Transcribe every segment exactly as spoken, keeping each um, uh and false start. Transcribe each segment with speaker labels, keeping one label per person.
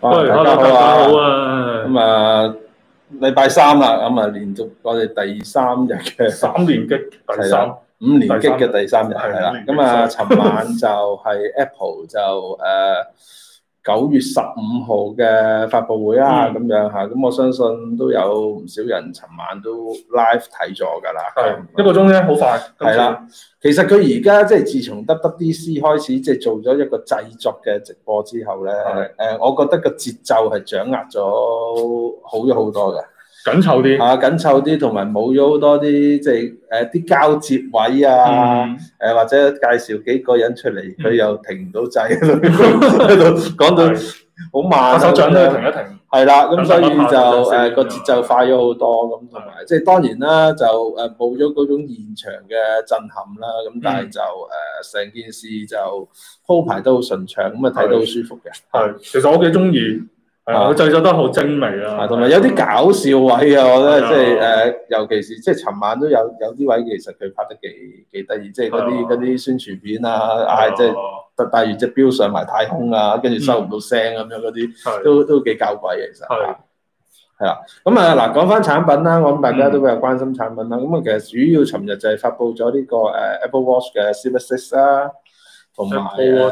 Speaker 1: 喂，
Speaker 2: 大家好啊！
Speaker 1: 大家好啊！
Speaker 2: 咁啊，禮拜三啦，咁啊，連續我哋第三日嘅
Speaker 1: 三連擊第三
Speaker 2: 五連擊嘅第三日係啦。咁啊，尋晚就係 Apple 就誒九月十五號嘅發佈會啦，咁、嗯、樣嚇。咁我相信都有唔少人尋晚都 live 睇咗㗎啦。
Speaker 1: 係一個鐘啫，好快。
Speaker 2: 係啦，其實佢而家即係自從 W W D C 開始即係做咗一個製作嘅直播之後咧，誒、呃，我覺得個節奏係掌握咗好咗好多嘅。
Speaker 1: 緊湊啲，
Speaker 2: 啊緊湊啲，同埋冇咗好多啲即係誒啲交接位啊，誒、嗯呃、或者介紹幾個人出嚟，佢、嗯、又停唔到掣喺度講到好慢，
Speaker 1: 手掌都要停一停。
Speaker 2: 係啦，咁所以就誒個節奏快咗好多咁，同埋即係當然啦，就誒冇咗嗰種現場嘅震撼啦。咁但係就誒成、呃、件事就鋪排都好順暢，咁啊睇到好舒服嘅。
Speaker 1: 係，其實我幾中意。係啊，佢製作得好精美啊，
Speaker 2: 同埋有啲搞笑位啊，我覺得即係誒，尤其是即係尋晚都有有啲位，其實佢拍得幾幾得意，即係嗰啲嗰啲宣傳片啊，嗌即係帶住隻錶上埋太空啊，跟住收唔到聲咁樣嗰啲，都都幾搞鬼嘅其實。係係啦，咁啊嗱，講翻產品啦，我諗大家都比較關心產品啦。咁啊，其實主要尋日就係發布咗呢個誒 Apple Watch 嘅 Series Six 啦。同埋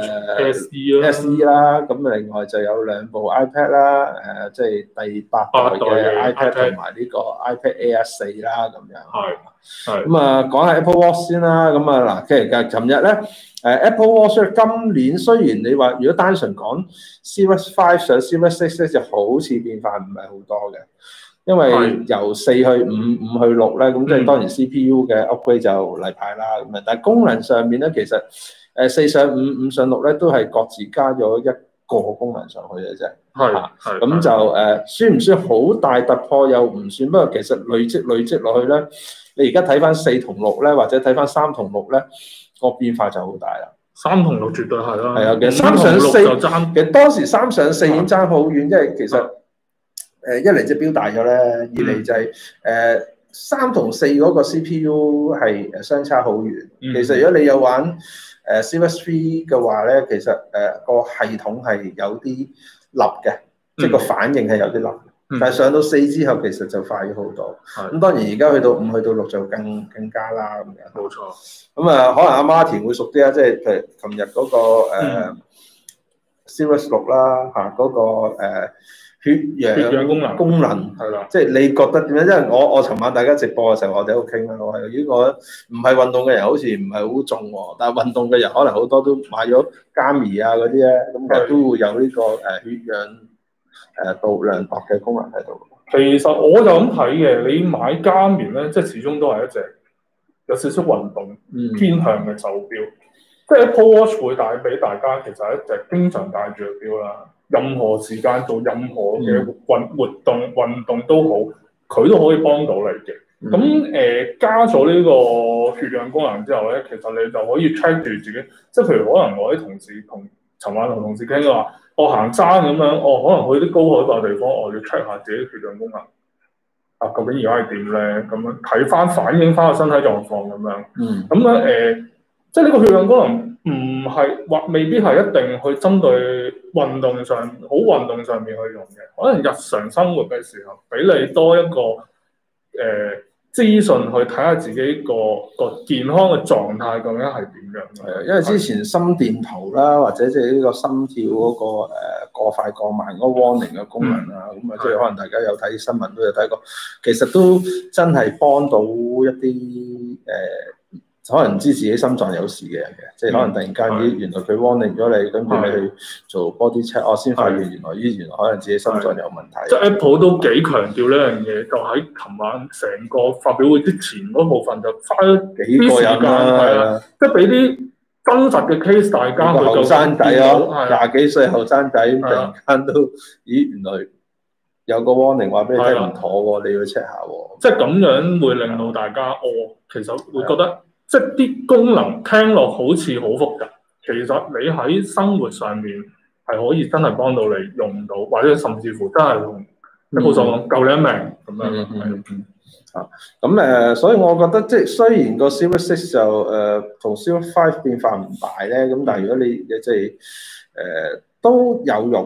Speaker 1: S E 啦
Speaker 2: ，S E 啦，咁另外就有兩部 iPad 啦，誒、呃，即係第八代嘅 iPad 同埋呢個 iPad Air 四啦，咁樣。
Speaker 1: 係係。
Speaker 2: 咁啊，講下 Apple Watch 先啦，咁啊嗱，其實尋日咧，誒 Apple Watch 今年雖然你話如果單純講 Series Five 上 Series Six 咧，就好似變化唔係好多嘅，因為由四去五，五去六咧，咁即係當然 C P U 嘅 upgrade 就例牌啦，咁啊，但係功能上面咧，其實誒四上五，五上六咧，都係各自加咗一個功能上去嘅啫。
Speaker 1: 係係。
Speaker 2: 咁就誒、呃，算唔算好大突破又唔算，不過其實累積累積落去咧，你而家睇翻四同六咧，或者睇翻三同六咧，個變化就好大啦。
Speaker 1: 三同六絕對係啦。
Speaker 2: 係啊，其實三上四就爭，其實當時三上四已經爭好遠，因為其實誒、呃、一嚟隻錶大咗咧，二嚟就係、是、誒。呃三同四嗰個 C P U 係誒相差好遠。嗯、其實如果你有玩誒 Series Three 嘅話咧，其實誒個、呃、系統係有啲立嘅，嗯、即係個反應係有啲立。嗯、但係上到四之後，其實就快咗好多。咁、嗯、當然而家去到五去到六就更更加啦咁樣。
Speaker 1: 冇錯。
Speaker 2: 咁啊、呃，可能阿 Martin 會熟啲啊，即係譬如琴日嗰個誒、呃嗯、Series 六啦嚇嗰個、呃血氧，
Speaker 1: 血氧功能
Speaker 2: 功能
Speaker 1: 係啦，
Speaker 2: 即係你覺得點樣？因為我我尋晚大家直播嘅時候，我哋喺度傾啦，我係呢個唔係運動嘅人，好似唔係好重喎，但係運動嘅人可能好多都買咗加密啊嗰啲咧，咁其實都會有呢個誒血氧誒度量度嘅功能喺度。
Speaker 1: 其實我就咁睇嘅，你買加密咧，即係始終都係一隻有少少運動偏向嘅手錶，嗯、即係 Apple Watch 會帶俾大家，其實係一隻經常戴住嘅錶啦。任何時間做任何嘅運活動、嗯、運動都好，佢都可以幫到你嘅。咁誒、嗯呃、加咗呢個血氧功能之後咧，其實你就可以 check 住自己，即係譬如可能我啲同事同尋晚同同事傾嘅話，我行山咁樣，我可能去啲高海拔地方，我要 check 下自己血氧功能啊，究竟而家係點咧？咁樣睇翻反映翻個身體狀況咁樣。嗯。咁咧誒，即係呢個血氧功能。唔係或未必係一定去針對運動上好運動上面去用嘅，可能日常生活嘅時候，俾你多一個誒、呃、資訊去睇下自己個個健康嘅狀態究竟係點樣。
Speaker 2: 係啊，因為之前心電圖啦，或者即係呢個心跳嗰、那個誒、呃、過快過慢嗰個 warning 嘅功能啊，咁啊、嗯，即係可能大家有睇新聞都有睇過，其實都真係幫到一啲誒。呃可能唔知自己心臟有事嘅人嘅，即係可能突然間咦，原來佢 warning 咗你，跟住你去做 body check，我先發現原來咦，原來可能自己心臟有問題。
Speaker 1: 即係 Apple 都幾強調呢樣嘢，就喺琴晚成個發表會之前嗰部分就花咗幾個時間，係啦，即係俾啲真實嘅 case 大家去
Speaker 2: 後生仔咯，廿幾歲後生仔突然間都咦，原來有個 warning 話俾你聽唔妥喎，你要 check 下喎。
Speaker 1: 即係咁樣會令到大家哦，其實會覺得。即係啲功能聽落好似好複雜，其實你喺生活上面係可以真係幫到你用到，或者甚至乎真係同一部手機救你一命咁樣。嗯嗯嗯。
Speaker 2: 啊，咁誒，所以我覺得即係雖然個 Series Six 就誒同 Series Five 變化唔大咧，咁但係如果你即係誒都有用嘅，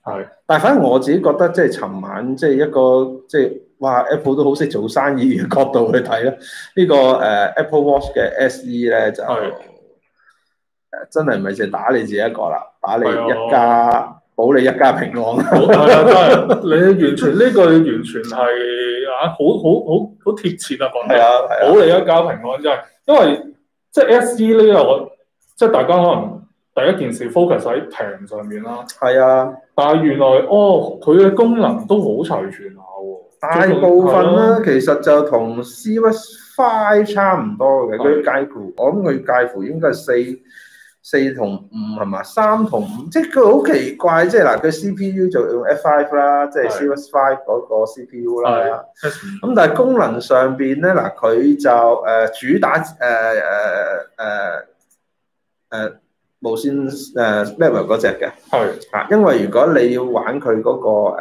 Speaker 2: 係，但係反正我自己覺得即係尋晚即係一個即係哇 Apple 都好識做生意嘅角度去睇咧，呢、這個誒、呃、Apple Watch 嘅 S E 咧就誒真係唔係淨係打你自己一個啦，打你一家的保你一家平安。
Speaker 1: 係啊，真係你完全呢句完全係啊，好好好好貼切啊講得。係啊，保你一家平安真係，因為即係 S E 呢個我即係大家可能。第一件事 focus 喺屏上面啦，係啊，但係原來哦，佢嘅功能都好齊全下喎。大部分咧，啊、其實就同 Series Five 差唔多嘅，佢介乎，我諗佢介乎應該係四四同五係嘛，三同五，即係佢好奇怪，即係嗱，佢 C P U 就用 F Five 啦，即係 Series Five 嗰個 C P U 啦。咁但係功能上邊咧，嗱佢就誒、呃、主打誒誒誒誒。呃呃呃無線誒 level 嗰隻嘅，係啊，因為如果你要玩佢嗰個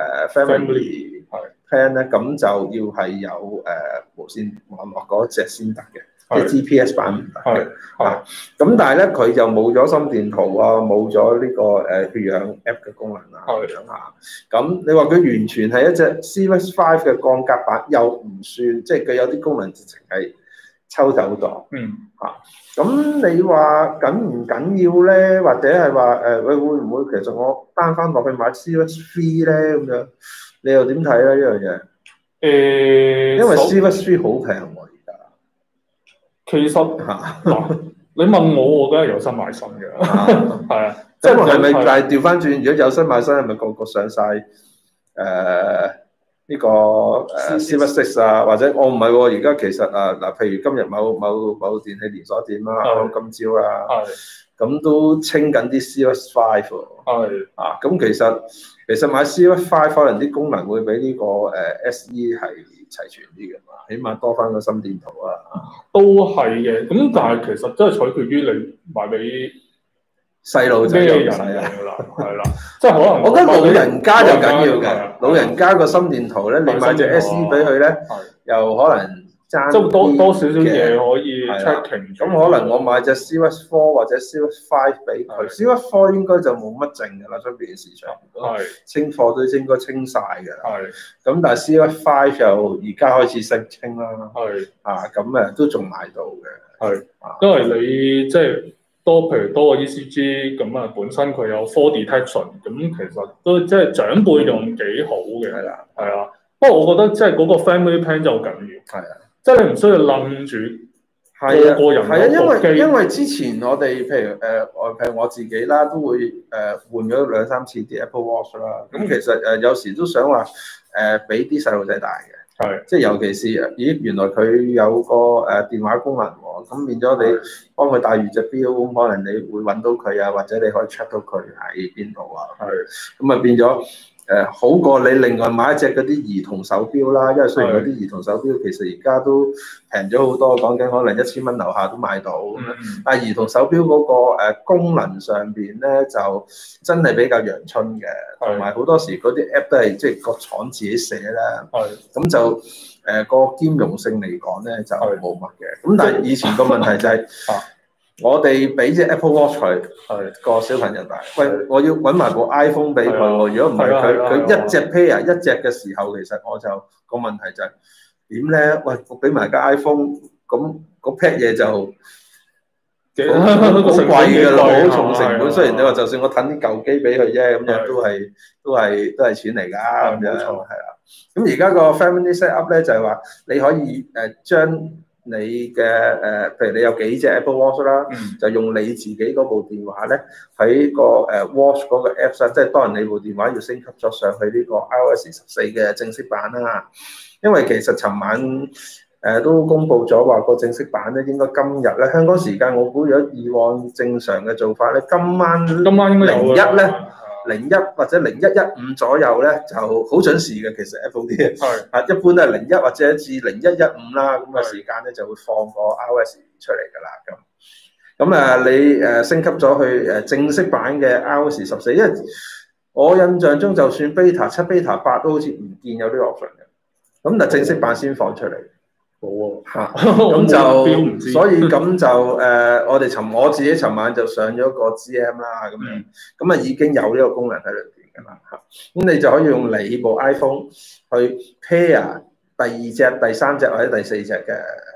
Speaker 1: family plan 咧，咁就要係有誒無線網絡嗰隻先得嘅，啲 G P S 版唔得嘅，啊，咁但係咧佢就冇咗心電圖啊，冇咗呢個誒血氧 app 嘅功能啊，咁樣嚇，咁你話佢完全係一隻 Series Five 嘅降格版，又唔算，即係佢有啲功能直情係抽走咗，嗯嚇。咁你話緊唔緊要咧？或者係話誒，喂、呃、會唔會其實我 down 翻落去買 Series Three 咧咁樣？你又點睇咧呢樣嘢？誒，欸、因為 Series Three 好平喎而家。其實嗱，你問我，我梗係有心買新嘅。係啊，即係係咪？但係調翻轉，如果有心買新，係咪個個上晒？誒、呃？呢、這個誒 Series Six 啊，或者我唔係喎，而家其實啊嗱，譬如今日某某某電器連鎖店啦，今朝啦，咁都清緊啲 Series Five 喎，係啊，咁其實其實買 Series Five 可能啲功能會比呢個誒 S E 係齊全啲嘅嘛，起碼多翻個心電圖啊，都係嘅，咁但係其實真係取決於你買俾細路仔咩人嚟㗎啦，係啦，即係可能我覺得老人家就緊要嘅，老人家個心電圖咧，你買隻 S E 俾佢咧，又可能爭即係多多少少嘢可以 tracking。咁可能我買隻 Series Four 或者 Series Five 俾佢 ，Series Four 應該就冇乜剩㗎啦，出邊嘅市場，係清貨都應該清晒㗎啦。係咁，但係 Series Five 又而家開始識清啦。係啊，咁誒都仲買到嘅。係，因為你即係。多譬如多個 E C G 咁啊，本身佢有 fall detection，咁其實都即係長輩用幾好嘅，係啦，係啊。不過我覺得即係嗰個 family plan 就好緊要，係啊，即係你唔需要冧住個個人。係啊，因為因為之前我哋譬如誒，我、呃、譬如我自己啦，都會誒、呃、換咗兩三次啲 Apple Watch 啦。咁其實誒、呃、有時都想話誒俾啲細路仔戴嘅。係，即係尤其是咦，原來佢有個誒電話功能喎，咁變咗你幫佢戴住隻錶，咁可能你會揾到佢啊，或者你可以 check 到佢喺邊度啊。係，咁啊變咗誒好過你另外買一隻嗰啲兒童手錶啦，因為雖然嗰啲兒童手錶其實而家都平咗好多，講緊可能一千蚊樓下都買到咁樣，嗯、但係兒童手錶嗰個誒功能上邊咧就真係比較陽春嘅，同埋好多時嗰啲 app 都係即係個廠自己寫啦，咁就誒、呃嗰個兼容性嚟講咧就冇乜嘅。咁但係以前個問題就係、是。我哋俾隻 Apple Watch 佢，係個小朋友戴。喂，我要揾埋部 iPhone 俾佢喎。如果唔係佢，佢一隻 pair 一隻嘅時候，其實我就個問題就係點咧？喂，我俾埋個 iPhone，咁嗰 pair 嘢就好貴㗎啦，好重成本。雖然你話就算我揼啲舊機俾佢啫，咁樣都係都係都係錢嚟㗎。咁樣係啦。咁而家個 Family Set Up 咧就係話你可以誒將。你嘅誒、呃，譬如你有幾隻 Apple Watch 啦，嗯、就用你自己嗰部電話咧，喺個誒 Watch 嗰個 Apps 即係當然你部電話要升級咗上去呢個 iOS 十四嘅正式版啦。因為其實尋晚誒、呃、都公布咗話個正式版咧，應該今日咧香港時間，我估如果以往正常嘅做法咧，今晚今晚應該零一咧。零一或者零一一五左右咧就好準時嘅，其實 Apple 啲嘢，啊一般都係零一或者至零一一五啦，咁嘅時間咧就會放個 iOS 出嚟㗎啦，咁咁啊你誒升級咗去誒正式版嘅 iOS 十四，因為我印象中就算 beta 七、beta 八都好似唔見有呢個 option 嘅，咁但正式版先放出嚟。好啊，嚇咁就所以咁就誒、呃，我哋尋我自己尋晚就上咗個 G M 啦，咁樣咁啊已經有呢個功能喺裏邊
Speaker 2: 㗎啦嚇。咁你就可以用你部 iPhone 去 pair 第二隻、第三隻或者第四隻嘅誒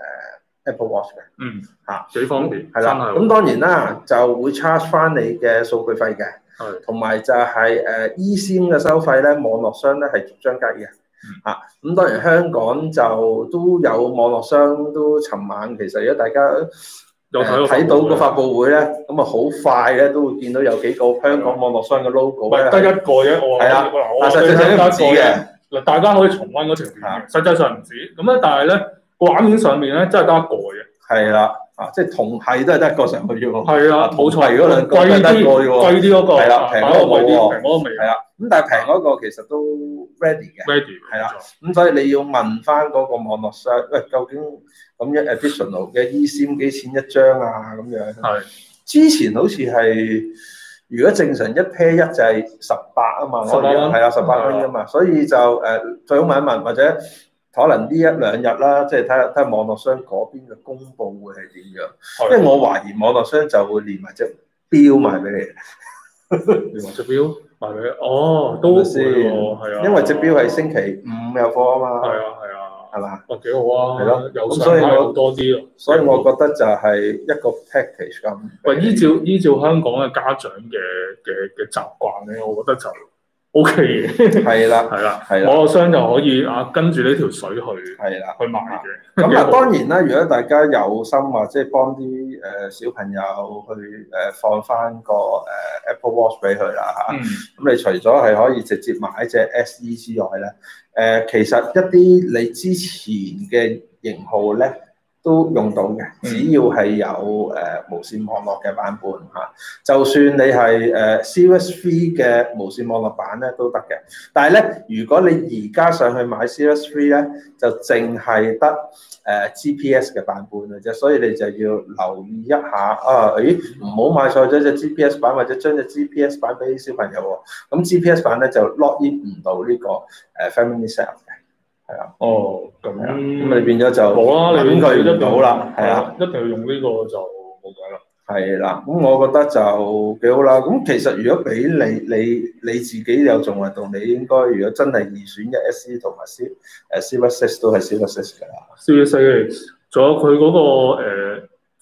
Speaker 2: Apple Watch 嘅。
Speaker 1: 嗯，
Speaker 2: 嚇
Speaker 1: 幾方便，
Speaker 2: 係啦。咁當然啦，就會 charge 翻你嘅數據費嘅。
Speaker 1: 係。
Speaker 2: 同埋就係誒 eSIM 嘅收費咧，網絡商咧係逐張計嘅。嚇，咁當然香港就都有網絡商都尋晚其實如果大家有睇到個發佈會咧，咁啊好快咧都會見到有幾個香港網絡商嘅 logo 咧，得一個啫，我係啊，但實際上唔止嘅。嗱，大家可以重溫嗰條片，實際上唔止。咁咧，但係咧個畫面上面咧真係得一個嘅。係啦。啊，即係同係都係得一個上去啫喎。係啊，冇錯。如果兩個係得一個啫喎。貴啲嗰個係啦，平嗰個冇喎。平嗰個未。係啦，咁但係平嗰個其實都 ready 嘅。ready 係啦，咁所以你要問翻嗰個網絡商，喂，究竟咁一 additional 嘅 eSIM 幾錢一張啊？咁樣。係。之前好似係，如果正常一 pair 一就係十八啊嘛。十八蚊。係啊，十八蚊啊嘛，所以就誒最好問一問或者。可能呢一兩日啦，即係睇下睇下網絡商嗰邊嘅公佈會係點樣，因為我懷疑網絡商就會連埋隻錶賣俾你，連埋隻錶賣俾你，哦，都會喎，係啊，因為隻錶係星期五有貨啊嘛，係啊係啊，係嘛，哦幾好啊，係咯，有上派好多啲咯，所以我覺得就係一個 package 咁。喂，依照依照香港嘅家長嘅嘅嘅習慣咧，我覺得就。O K 嘅，係啦，係啦，係啦，網絡商就可以啊跟住呢條水去，係啦，去賣嘅。咁啊，當然啦，如果大家有心話，即係幫啲誒小朋友去誒放翻個誒 Apple Watch 俾佢啦嚇。咁你除咗係可以直接買隻 S E 之外咧，誒其實一啲你之前嘅型號咧。都用到嘅，只要係有誒無線網絡嘅版本嚇，就算你係誒 Series Three 嘅無線網絡版咧都得嘅。但係咧，如果你而家上去買 Series Three 咧，就淨係得誒 G P S 嘅版本嘅啫，所以你就要留意一下啊！誒，唔好買錯咗隻 G P S 版，或者將隻 G P S 版俾小朋友喎。咁 G P S 版咧就 lock in 唔到呢個誒 Family Share 嘅。係啊，哦，咁樣，咁你變咗就冇啦，你佢唔到啦，係啊，一定要用呢個就冇計啦。係啦，咁我覺得就幾好啦。咁其實如果俾你，你你自己有做運動，你應該如果真係二選一 S E 同埋 C 誒 Series Six 都係 Series Six 㗎啦。Series Six，仲有佢嗰個誒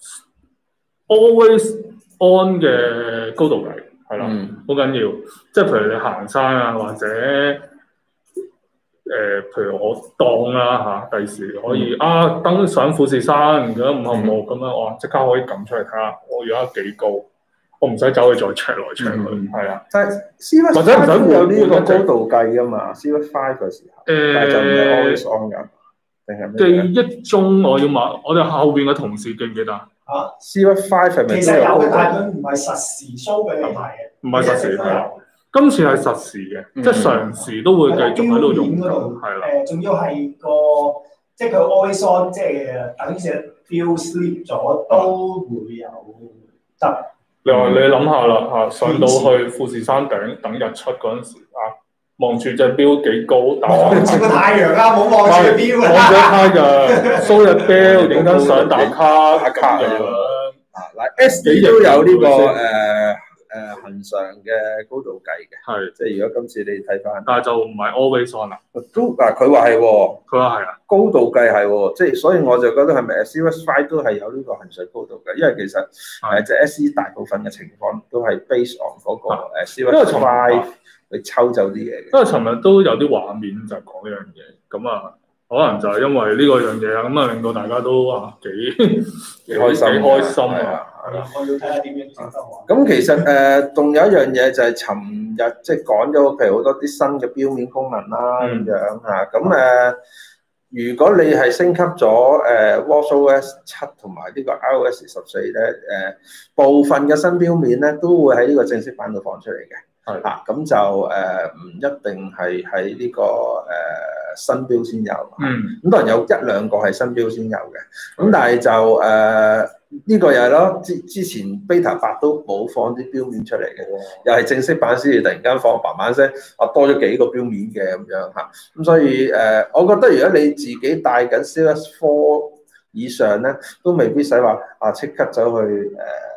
Speaker 2: Always On 嘅高度計，係啦，好緊要。即係譬如你行山啊，或者誒、呃，譬如我當啦嚇，第時可以、嗯、啊登上富士山咁五號木咁樣，哇！即刻可以撳出嚟睇下，我而家幾高，我唔使走去再 check 來 check 去，係啊、嗯。但係 Series Five 或者唔使有呢個高度計㗎嘛 Series Five 嘅時候，誒、但係就唔係 always on 㗎，定係咩？記憶中我要問我哋後邊嘅同事記唔記得啊 Series Five 係咪？其實有嘅，但係佢唔係實時 show 俾你睇嘅，唔係實時睇。今次係實時嘅，嗯、即係常時都會繼續喺度用緊，係啦。誒，仲要係個即係佢 always on，即係等於隻錶 sleep 咗都會有得。你話你諗下啦嚇，上到去富士山頂等日出嗰陣時啊，望住隻錶幾高，望住個太陽啊，冇望住錶啊，望住太陽，show 隻錶，影緊相打卡打卡咁樣。啊嗱 ，S 幾都有呢個誒。誒恆常嘅高度計嘅，係即係如果今次你睇翻，但係就唔係 always on 啦。都嗱佢話係喎，佢話係啊，高度計係喎，即係所以我就覺得係咪 Series Five 都係有呢個恆常高度計，因為其實誒即係 S E 大部分嘅情況都係 based on 嗰個誒 Series Five 去抽走啲嘢嘅。因為尋日都有啲畫面就講呢樣嘢，咁啊。可能就係因為呢個樣嘢啊，咁啊令到大家都啊幾幾開心，幾開心啊！我要睇下點樣整得喎。咁其實誒，仲、呃、有一樣嘢就係尋日即係講咗，譬如好多啲新嘅錶面功能啦咁、嗯、樣啊。咁誒、呃，如果你係升級咗誒、呃、watchOS 七同埋呢個 iOS 十四咧，誒、呃、部分嘅新錶面咧都會喺呢個正式版度放出嚟嘅。係啊，咁就誒唔、呃、一定係喺呢個誒、呃、新錶先有，嗯，咁當然有一兩個係新錶先有嘅，咁、嗯、但係就誒呢、呃這個又係咯，之之前 Beta 八都冇放啲錶面出嚟嘅，嗯、又係正式版先至突然間放，嘭嘭聲，啊多咗幾個錶面嘅咁樣嚇，咁所以誒、呃，我覺得如果你自己帶緊 Series Four 以上咧，都未必使話啊即刻走去誒。呃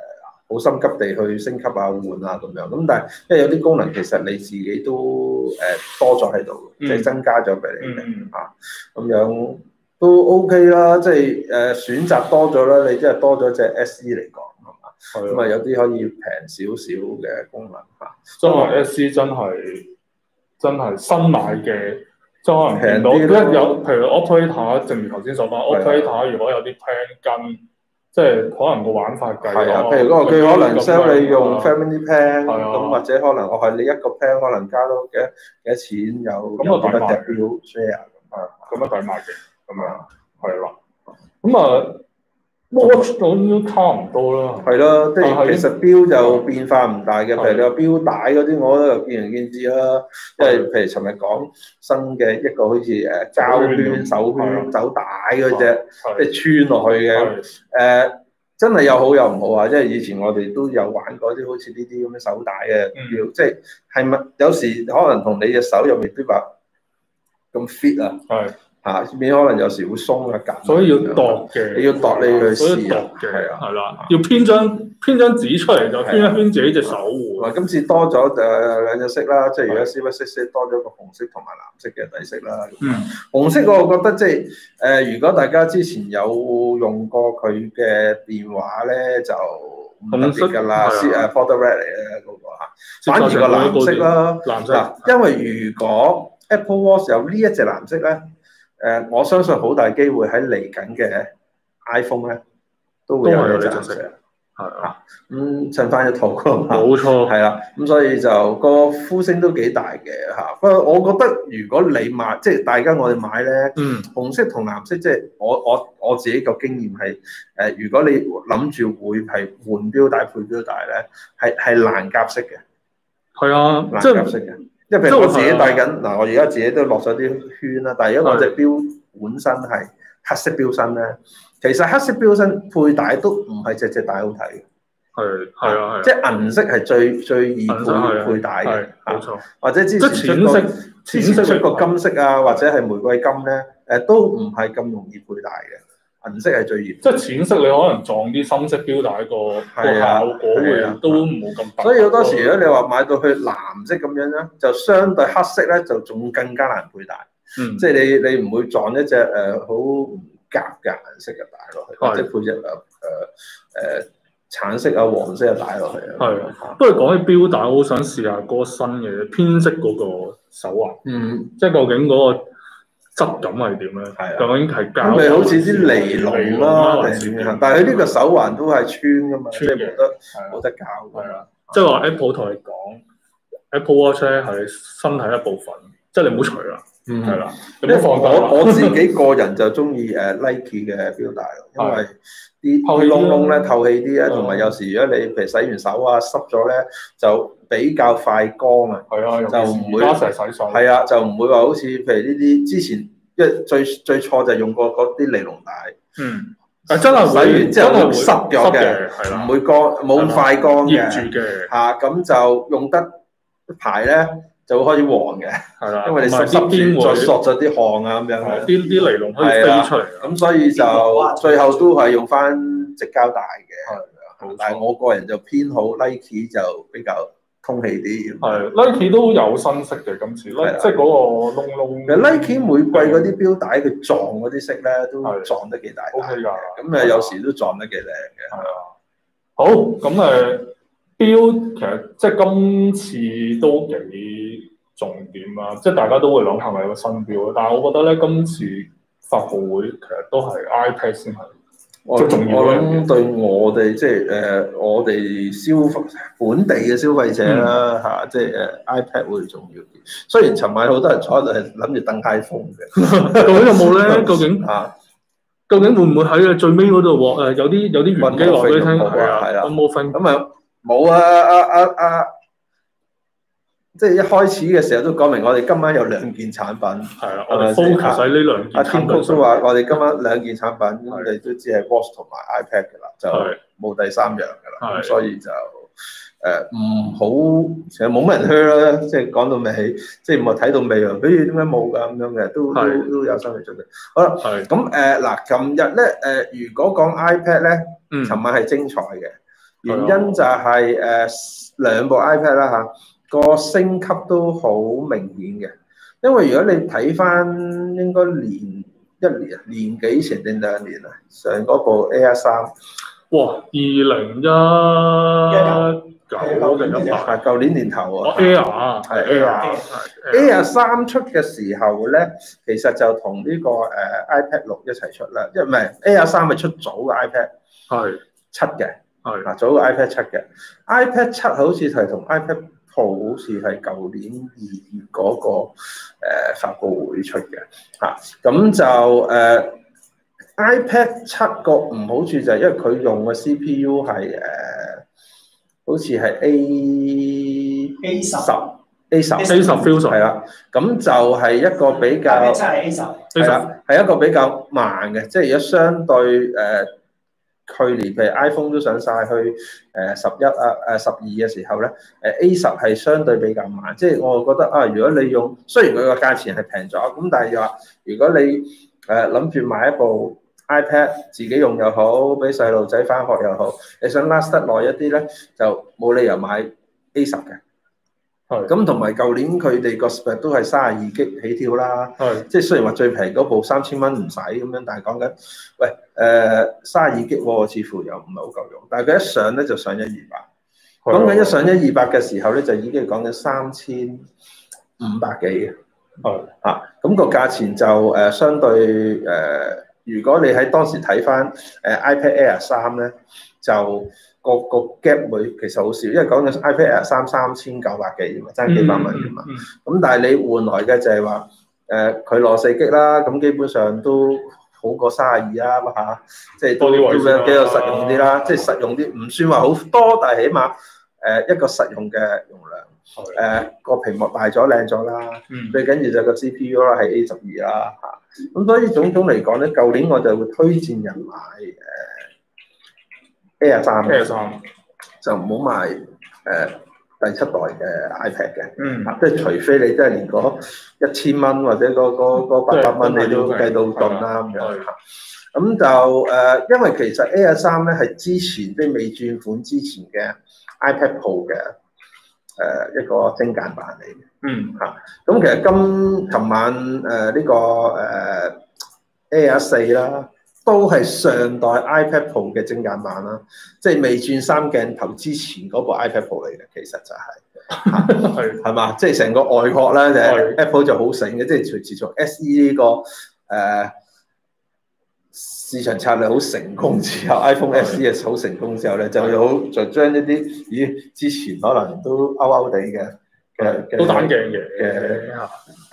Speaker 2: 好心急地去升級啊換啊咁樣。咁但係因為有啲功能其實你自己都誒、呃、多咗喺度，即係增加咗俾你嘅嚇，咁樣都 OK 啦。即係誒、呃、選擇多咗啦，你即係多咗隻 S E 嚟講係嘛？咁啊有啲可以平少少嘅功能嚇。
Speaker 1: 真係 S E 真係真係新買嘅。即可能見到一有，譬如 operator，正如頭先所講 operator 如果有啲 plan 跟，即係可能個玩法計
Speaker 2: 係啊，譬如嗰個佢可能 sell 你用 family plan，咁或者可能我係你一個 plan 可能加多幾幾多錢有
Speaker 1: 咁啊抵買
Speaker 2: 標 share
Speaker 1: 咁，咁啊抵買嘅，咁樣係啦，咁啊 watch 都差唔多啦，
Speaker 2: 係咯，即係其實標就變化唔大嘅，譬如你話標帶嗰啲，我覺得見仁見智啦。因為譬如尋日講新嘅一個好似誒膠圈、手圈、手帶嗰隻，即係穿落去嘅，誒真係有好有唔好啊！即係以前我哋都有玩過啲好似呢啲咁嘅手帶嘅標，即係係咪有時可能同你隻手又未必話咁 fit 啊？係。嚇，面可能有時會鬆一格，
Speaker 1: 所以要度嘅，
Speaker 2: 你要度你去試
Speaker 1: 啊，係啊，係啦，要編張編張紙出嚟就編一編自己隻手喎。
Speaker 2: 今次多咗誒兩隻色啦，即係如果 Silver Six 多咗個紅色同埋藍色嘅底色啦。嗯，紅色我覺得即係誒，如果大家之前有用過佢嘅電話咧，就唔特別㗎啦，誒 Photo Red 嚟嘅嗰個嚇，反而個藍色啦，藍色嗱，因為如果 Apple Watch 有呢一隻藍色咧。誒、呃，我相信好大機會喺嚟緊嘅 iPhone 咧，都會有呢隻顏色，係啊，咁襯翻一套㗎嘛，冇錯，係啦，咁所以就個呼聲都幾大嘅嚇。不過我覺得如果你買，即係大家我哋買咧，嗯，紅色同藍色，即係我我我自己個經驗係誒、呃，如果你諗住會係換錶帶配錶帶咧，係係難夾色嘅，係啊，難夾色嘅。因為譬如我自己戴緊嗱，我而家自己都落咗啲圈啦，但係因為我隻錶本身係黑色錶身咧，其實黑色錶身配帶都唔係隻隻帶好睇嘅，係係啊係，即係銀色係最最易配配帶嘅，冇錯。或者之前出個之前出個金色啊，或者係玫瑰金咧，誒都唔係咁容易配帶嘅。銀色係最熱，即係淺色你可能撞啲深色錶帶個個效果會都冇咁大。所以好多時如果你話買到去藍色咁樣咧，就相對黑色咧就仲更加難配帶。嗯，即係你你唔會撞一隻誒好唔夾嘅顏色嘅帶落去，或者配隻誒誒誒橙色啊黃色嘅帶落去啊。係，不過講起錶帶，我好想試下嗰個新嘅偏色嗰個手環。嗯，即係究竟嗰個質感係點咧？係啊，究竟係膠，咪好似啲尼龍啦，定點樣？但係佢呢個手環都係穿噶嘛，即係冇得冇得搞。係啊，即係話 Apple 同你講 ，Apple Watch 咧係身體一部分，即係你唔好除啦。嗯，係啦。咁我我自己個人就中意誒 Nike 嘅錶帶咯，因為啲啲窿窿咧透氣啲咧，同埋有時如果你譬如洗完手啊濕咗咧，就比較快乾啊。係啊，就唔會成日洗手。係啊，就唔會話好似譬如呢啲之前，因為最最初就用過嗰啲尼龍帶。嗯，誒真係洗完之後會濕咗嘅，係啦，唔會乾，冇咁快乾嘅。醃住嘅嚇，咁就用得排咧。就會開始黃嘅，係啦，因為你濕濕住再索咗啲汗啊咁樣，啲啲尼龍可以飛出嚟，咁所以就最後都係用翻直膠帶嘅，但係我個人就偏好 Nike 就比較通氣啲。係 Nike 都有新色嘅今次，即係嗰個窿窿。其實 Nike 每季嗰啲錶帶佢撞嗰啲色咧都撞得幾大膽嘅，咁誒有時都撞得幾靚嘅。係啊，好咁誒。錶其實即係今次都幾重點啦，即係大家都會諗係咪有個新錶，但係我覺得咧今次發布會其實都係 iPad 先係最重要嘅。我諗對我哋即係誒我哋消費本地嘅消費者啦嚇，即係誒 iPad 會重要啲。雖然尋晚好多人坐喺度係諗住等 iPhone 嘅，究竟有冇咧？究竟嚇？究竟會唔會喺最尾嗰度喎？誒有啲有啲原機話俾你聽係啊，係啦，冇分咁啊。冇啊！啊啊啊！即係一開始嘅時候都講明，我哋今晚有兩件產品。係啊，我哋 focus 喺呢兩件。阿 Tim Cook 都話：我哋今晚兩件產品，咁你都知係 Watch 同埋 iPad 㗎啦，就冇第三樣㗎啦。咁所以就誒唔好，其實冇乜人 hear 啦。即係講到尾，即係唔係睇到尾啊？譬如點解冇㗎咁樣嘅，都都都有心理準備。好啦，咁誒嗱，琴日咧誒，如果講 iPad 咧，尋晚係精彩嘅。 原因就係、是、誒、呃、兩部 iPad 啦嚇，個升級都好明顯嘅。因為如果你睇翻應該年一年年幾前定兩年啊，上嗰部 Air 三，
Speaker 1: 哇！二零一九定一八，
Speaker 2: 係舊年年頭啊。
Speaker 1: Air 啊，
Speaker 2: 係 Air。Air 三出嘅時候咧，其實就同呢個誒 iPad 六一齊出啦，因為唔係 Air 三係出早嘅 iPad
Speaker 1: 係
Speaker 2: 七嘅，
Speaker 1: 係
Speaker 2: 嗱早嘅 iPad 七嘅 iPad 七好似係同 iPad Pro 好似係舊年二月嗰個誒發佈會出嘅嚇，咁就誒、呃、iPad 七個唔好處就係因為佢用嘅 C P U 係誒、呃、好似係 A
Speaker 3: A 十
Speaker 2: A 十
Speaker 1: A 十 Fusion
Speaker 2: 係啦，咁就係一個比較
Speaker 3: iPad 七係 A 十
Speaker 2: 係啦，係一個比較慢嘅，即係如果相對誒。呃去年譬如 iPhone 都上晒去誒十一啊誒十二嘅時候咧，誒 A 十係相對比較慢，即係我覺得啊，如果你用雖然佢個價錢係平咗，咁但係又話如果你誒諗住買一部 iPad 自己用又好，俾細路仔返學又好，你想 last 得耐一啲咧，就冇理由買 A 十嘅。咁同埋舊年佢哋個 spec 都係三十二 G 起跳啦，即係雖然話最平嗰部三千蚊唔使咁樣，但係講緊喂誒三十二 G 喎，似乎又唔係好夠用。但係佢一上咧就上一二百，講緊一上一二百嘅時候咧就已經係講緊三千五百幾嘅，係啊，咁個價錢就誒、呃、相對誒、呃，如果你喺當時睇翻誒 iPad Air 三咧就。個個 gap 會其實好少，因為講緊 iPad Air 三三千九百幾嘛，爭幾百蚊啫嘛。咁、嗯嗯、但係你換來嘅就係話，誒佢攞四 G 啦，咁基本上都好過三十二啊嚇，即係都都比較實用啲啦，即係實用啲，唔算話好多，但係起碼誒一個實用嘅容量。誒、呃、個屏幕大咗靚咗啦，嗯、最緊要就係個 C P U 啦，係 A 十二啦嚇。咁所以種種嚟講咧，舊年我就會推薦人買誒。Air 三 Air 三就唔好買誒、呃、第七代嘅 iPad 嘅，嗯，即係除非你真係連嗰一千蚊或者嗰嗰八百蚊你都計到盡啦咁樣，咁就誒、呃，因為其實 Air 三咧係之前即係未轉款之前嘅 iPad Pro 嘅誒、呃、一個精簡版嚟嘅，嗯嚇，咁其實今琴晚誒呢、呃這個誒、呃、Air 四啦。都係上代 iPad Pro 嘅精簡版啦，即係未轉三鏡頭之前嗰部 iPad Pro 嚟嘅，其實就係係係嘛，即係成個外殼咧就係 Apple 就好醒嘅，即係隨自從 S E 呢、這個誒、呃、市場策略好成功之後，iPhone S E 好成功之後咧，就好就將一啲咦之前可能都勾勾地嘅嘅
Speaker 1: 都單鏡嘅
Speaker 2: 嘅誒。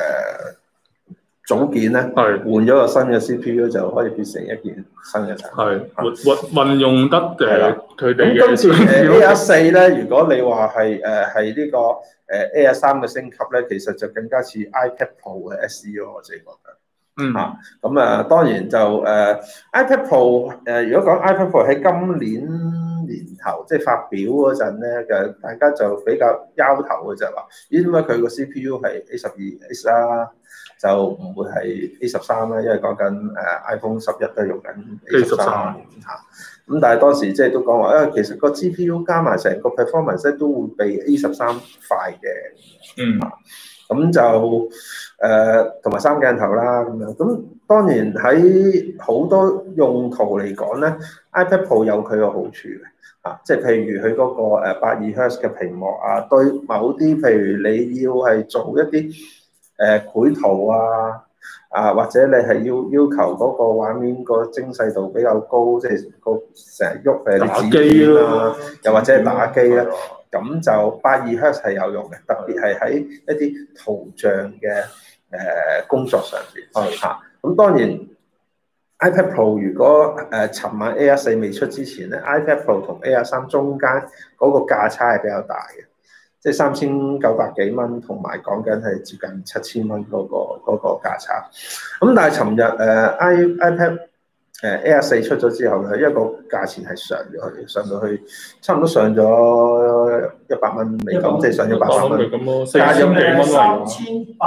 Speaker 2: 組件咧，係換咗個新嘅 C P U 就可以變成一件新嘅產品。係
Speaker 1: 運運運用得誒佢哋。
Speaker 2: 咁今次誒 Air 四咧，如果你話係誒係呢個誒 Air 三嘅升級咧，其實就更加似 iPad Pro 嘅 S E 咯，我自己覺得。嗯。嚇，咁啊，當然就誒、呃、iPad Pro 誒、呃，如果講 iPad Pro 喺今年年頭即係發表嗰陣咧，嘅大家就比較拗頭嘅就係話，咦點解佢個 C P U 係 A 十二 S 啦？就唔會係 A 十三啦，因為講緊誒 iPhone 十一都係用緊 A 十三嚇。咁但係當時即係都講話，因為其實個 G P U 加埋成個 performance 都會比 A 十三快嘅。嗯。咁就誒同埋三鏡頭啦咁樣。咁當然喺好多用途嚟講咧 ，iPad Pro 有佢嘅好處嘅。啊，即係譬如佢嗰個誒八二赫茲嘅屏幕啊，對某啲譬如你要係做一啲誒繪圖啊，啊或者你係要要求嗰個畫面個精細度比較高，即係個成日喐誒啲指標啦，又或者係打機啦，咁就八二赫茲係有用嘅，特別係喺一啲圖像嘅誒工作上邊。係嚇，咁當然 iPad Pro 如果誒尋晚 Air 四未出之前咧 ，iPad Pro 同 Air 三中間嗰個價差係比較大嘅。即係三千九百幾蚊，同埋講緊係接近七千蚊嗰個嗰個價差。咁但係尋日誒 i iPad 誒 Air 四出咗之後咧，因為個價錢係上咗去，上到去差唔多上咗一百蚊美金，即係上咗八百蚊，加咗幾蚊啦。
Speaker 3: 三千八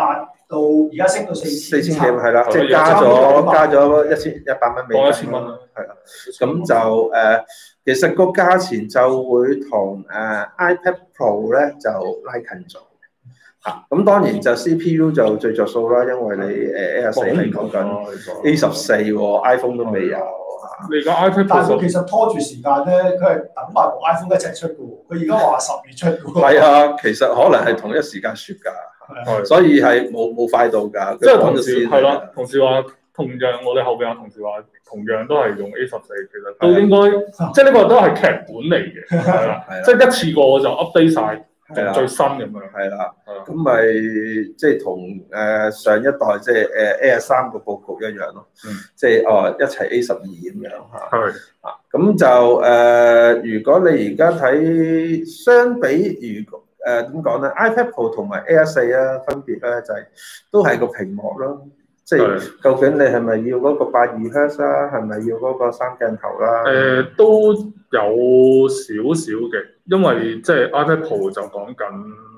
Speaker 3: 到而家升到四
Speaker 2: 四千幾
Speaker 3: 幾
Speaker 2: 係啦，即係加咗加咗一千一百蚊美金，
Speaker 1: 多一千蚊啦，
Speaker 2: 係啦。咁就誒、呃，其實個價錢就會同誒、呃、iPad Pro 咧就拉近咗。嚇，咁當然就 C P U 就最着數啦，因為你誒 Air 四嚟講緊 A 十四喎 ，iPhone 都未有。
Speaker 1: 你而家 iPad，
Speaker 3: 但係佢其實拖住時間咧，佢係等埋部 iPhone 一齊出嘅喎。佢而家話十月出嘅喎。係
Speaker 2: 啊，其實可能係同一時間出㗎，所以係冇冇快到㗎。
Speaker 1: 即係同時係啦，同時話同樣，我哋後邊有同事話同樣都係用 A 十四，其實都應該即係呢個都係劇本嚟嘅，係啦，即係一次過我就 update 曬。係最新咁樣，
Speaker 2: 係啦，咁咪即係同誒上一代即係誒 Air 三個佈局一樣咯，即係哦一齊 A 十二咁樣嚇。係啊，咁就誒，如果你而家睇相比，如果誒點講咧 ，iPad Pro 同埋 Air 四啊，分別咧就係都係個屏幕咯。即係究竟你係咪要嗰個八二赫茲啦？係咪要嗰個三鏡頭啦？
Speaker 1: 誒、呃、都有少少嘅，因為即係 iPad Pro 就講緊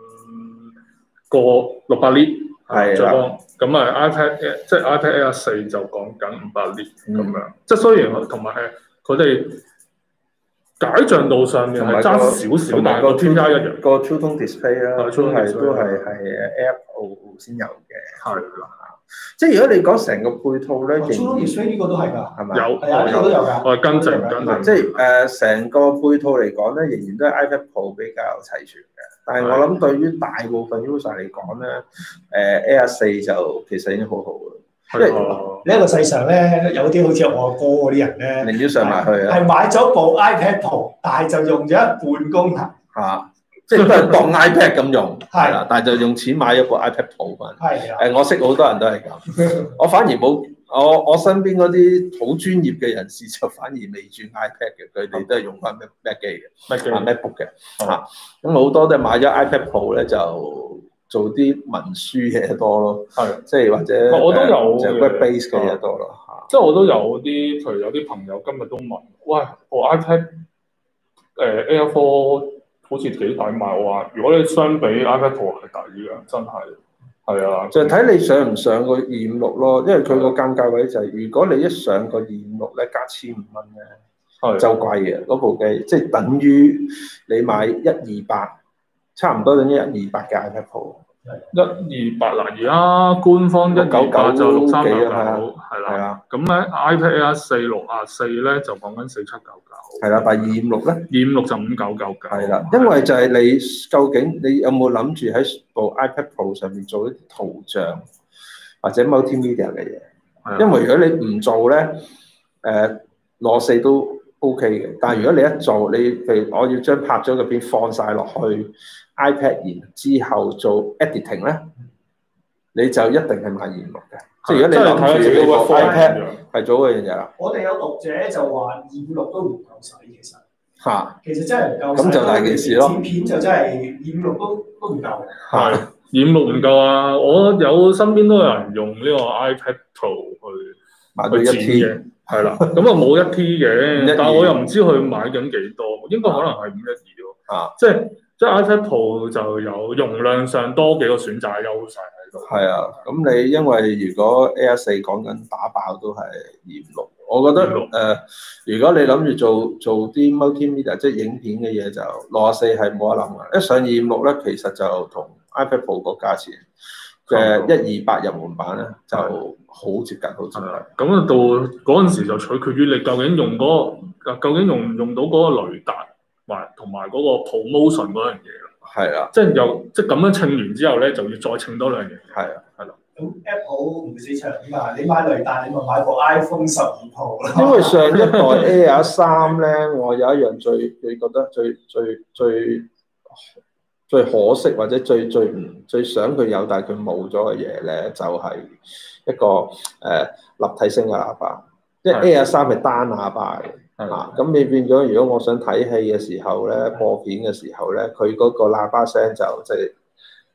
Speaker 1: 個六百 nit 係啦，咁啊 iPad 即係 iPad Air 四就講緊五百 nit 咁樣，即係雖然同埋係佢哋解像度上面係爭少少，但係個添加一樣
Speaker 2: 個 True Tone Display 啦，都係都係係 Air Pro 先有嘅，
Speaker 1: 係啦。
Speaker 2: 即係如果你講成個配套咧，
Speaker 3: True Tone Display 呢個都係㗎，
Speaker 2: 係咪？
Speaker 1: 有，
Speaker 3: 係啊，呢個都有㗎。
Speaker 1: 我係跟正跟正，
Speaker 2: 即係誒成個配套嚟講咧，仍然都係 iPad Pro 比較齊全嘅。但係我諗對於大部分 user 嚟講咧，誒 Air 四就其實已經好好嘅。因為
Speaker 3: 呢個世上咧，有啲好似我阿哥嗰啲人咧，
Speaker 2: 寧願上埋去啊，
Speaker 3: 係買咗部 iPad Pro，但係就用咗一半功能
Speaker 2: 嚇。即係都係當 iPad 咁用，係啦，但係就用錢買咗部 iPad Pro 翻。
Speaker 3: 係啊，
Speaker 2: 誒，我識好多人都係咁，我反而冇，我我身邊嗰啲好專業嘅人士就反而未轉 iPad 嘅，佢哋都係用翻 Mac Mac 機嘅，啊 MacBook 嘅嚇。咁好多都係買咗 iPad Pro 咧，就做啲文書嘢多咯，係，即係或者
Speaker 1: 我都有
Speaker 2: 就 web base 嘅嘢多咯嚇。
Speaker 1: 即係我都有啲，譬如有啲朋友今日都問，喂，部 iPad 誒 Air Four。好似幾抵買，我話如果你相比 iPad Pro 係抵嘅，真係係啊，
Speaker 2: 就睇你上唔上個二五六咯，因為佢個尷尬位就係、是、如果你一上個二五六咧加千五蚊咧，就貴嘅嗰部機，即係等於你買一二八，差唔多等於一二八嘅 iPad Pro。
Speaker 1: 一二八嗱，而家官方一九九就六三九九，係啦，咁咧 iPad Air 四六啊四咧就講緊四七九九，
Speaker 2: 係啦，但係二五六咧，
Speaker 1: 二五六就五九九九，
Speaker 2: 係啦，因為就係你究竟你有冇諗住喺部 iPad Pro 上面做啲圖像或者 multimedia 嘅嘢？因為如果你唔做咧，誒攞四都 OK 嘅，但係如果你一做，你譬如我要將拍咗嘅片放晒落去 iPad 然之後做 editing 咧，你就一定係買二五六嘅。即係如果你諗住個 iPad 係做嗰樣嘢啦。
Speaker 3: 我哋有讀者就話二五六都唔夠使，其實
Speaker 2: 嚇，
Speaker 3: 其實真係唔夠使。
Speaker 2: 咁就大件事咯。
Speaker 3: 剪片就真係二五六都都唔夠。
Speaker 1: 係二五六唔夠啊！我有身邊都有人用呢個 iPad Pro 去
Speaker 2: 買到一 T 嘅。
Speaker 1: 係啦，咁啊冇一 T 嘅，但係我又唔知佢買緊幾多，應該可能係五一二咯。啊，即係即係 iPad Pro 就有容量上多幾個選擇嘅優勢喺度。
Speaker 2: 係啊，咁你因為如果 Air 四講緊打爆都係二五六，我覺得誒、呃，如果你諗住做做啲 multimedia 即係影片嘅嘢，就六十四係冇得諗嘅。一上二五六咧，其實就同 iPad Pro 個價錢嘅一二八入門版咧就好接近，好接近。咁啊，
Speaker 1: 到嗰陣時就取決於你究竟用嗰、那個，究竟用唔用到嗰個雷達，埋同埋嗰個 promotion 嗰樣嘢咯。係啊，即係又即係咁樣稱完之後咧，就要再稱多兩樣嘢。係啊，係咯。
Speaker 3: 咁 Apple 唔市場㗎嘛？你買雷達，你咪買部 iPhone 十二 Pro 啦。
Speaker 2: 因為上一代 Air 三咧，我有一樣最你覺得最最最最可惜或者最最唔最想佢有但係佢冇咗嘅嘢咧，就係、是、一個誒、呃、立體聲嘅喇叭。因為 Air 三係單喇叭嘅。啊，咁你變咗，如果我想睇戲嘅時候咧，播片嘅時候咧，佢嗰個喇叭聲就即係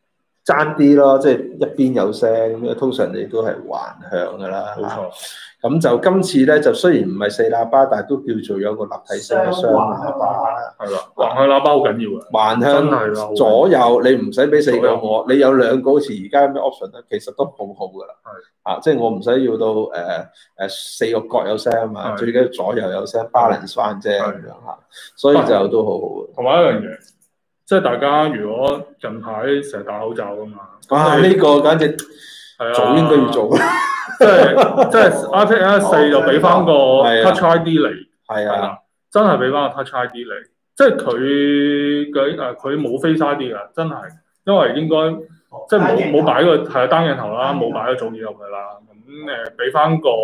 Speaker 2: 爭啲咯，即係一邊有聲咁，通常你都係橫向㗎啦。
Speaker 1: 冇錯。
Speaker 2: 咁就今次咧，就雖然唔係四喇叭，但係都叫做有個立體聲嘅雙喇叭。
Speaker 1: 係啦，橫向喇叭好緊要嘅。
Speaker 2: 橫向左右你唔使俾四個我，你有兩個好似而家咁嘅 option 咧，其實都好好㗎啦。係啊，即係我唔使要到誒誒、呃、四個角有聲啊嘛，最緊要左右有聲 balance 翻啫咁樣嚇，所以就都好好嘅。同埋一樣嘢，即係大家如果近排成日戴口罩㗎嘛， 啊呢、呢個簡直早應該要做。
Speaker 1: 即係即係 iPad Air 四就俾翻個 Touch I D 嚟，係啊，真係俾翻個 Touch I D 嚟，即係佢嘅誒佢冇 Face I D 㗎，真係，因為應該、哦、即係冇冇擺個係單鏡頭啦，冇擺個組件入去啦，咁誒俾翻個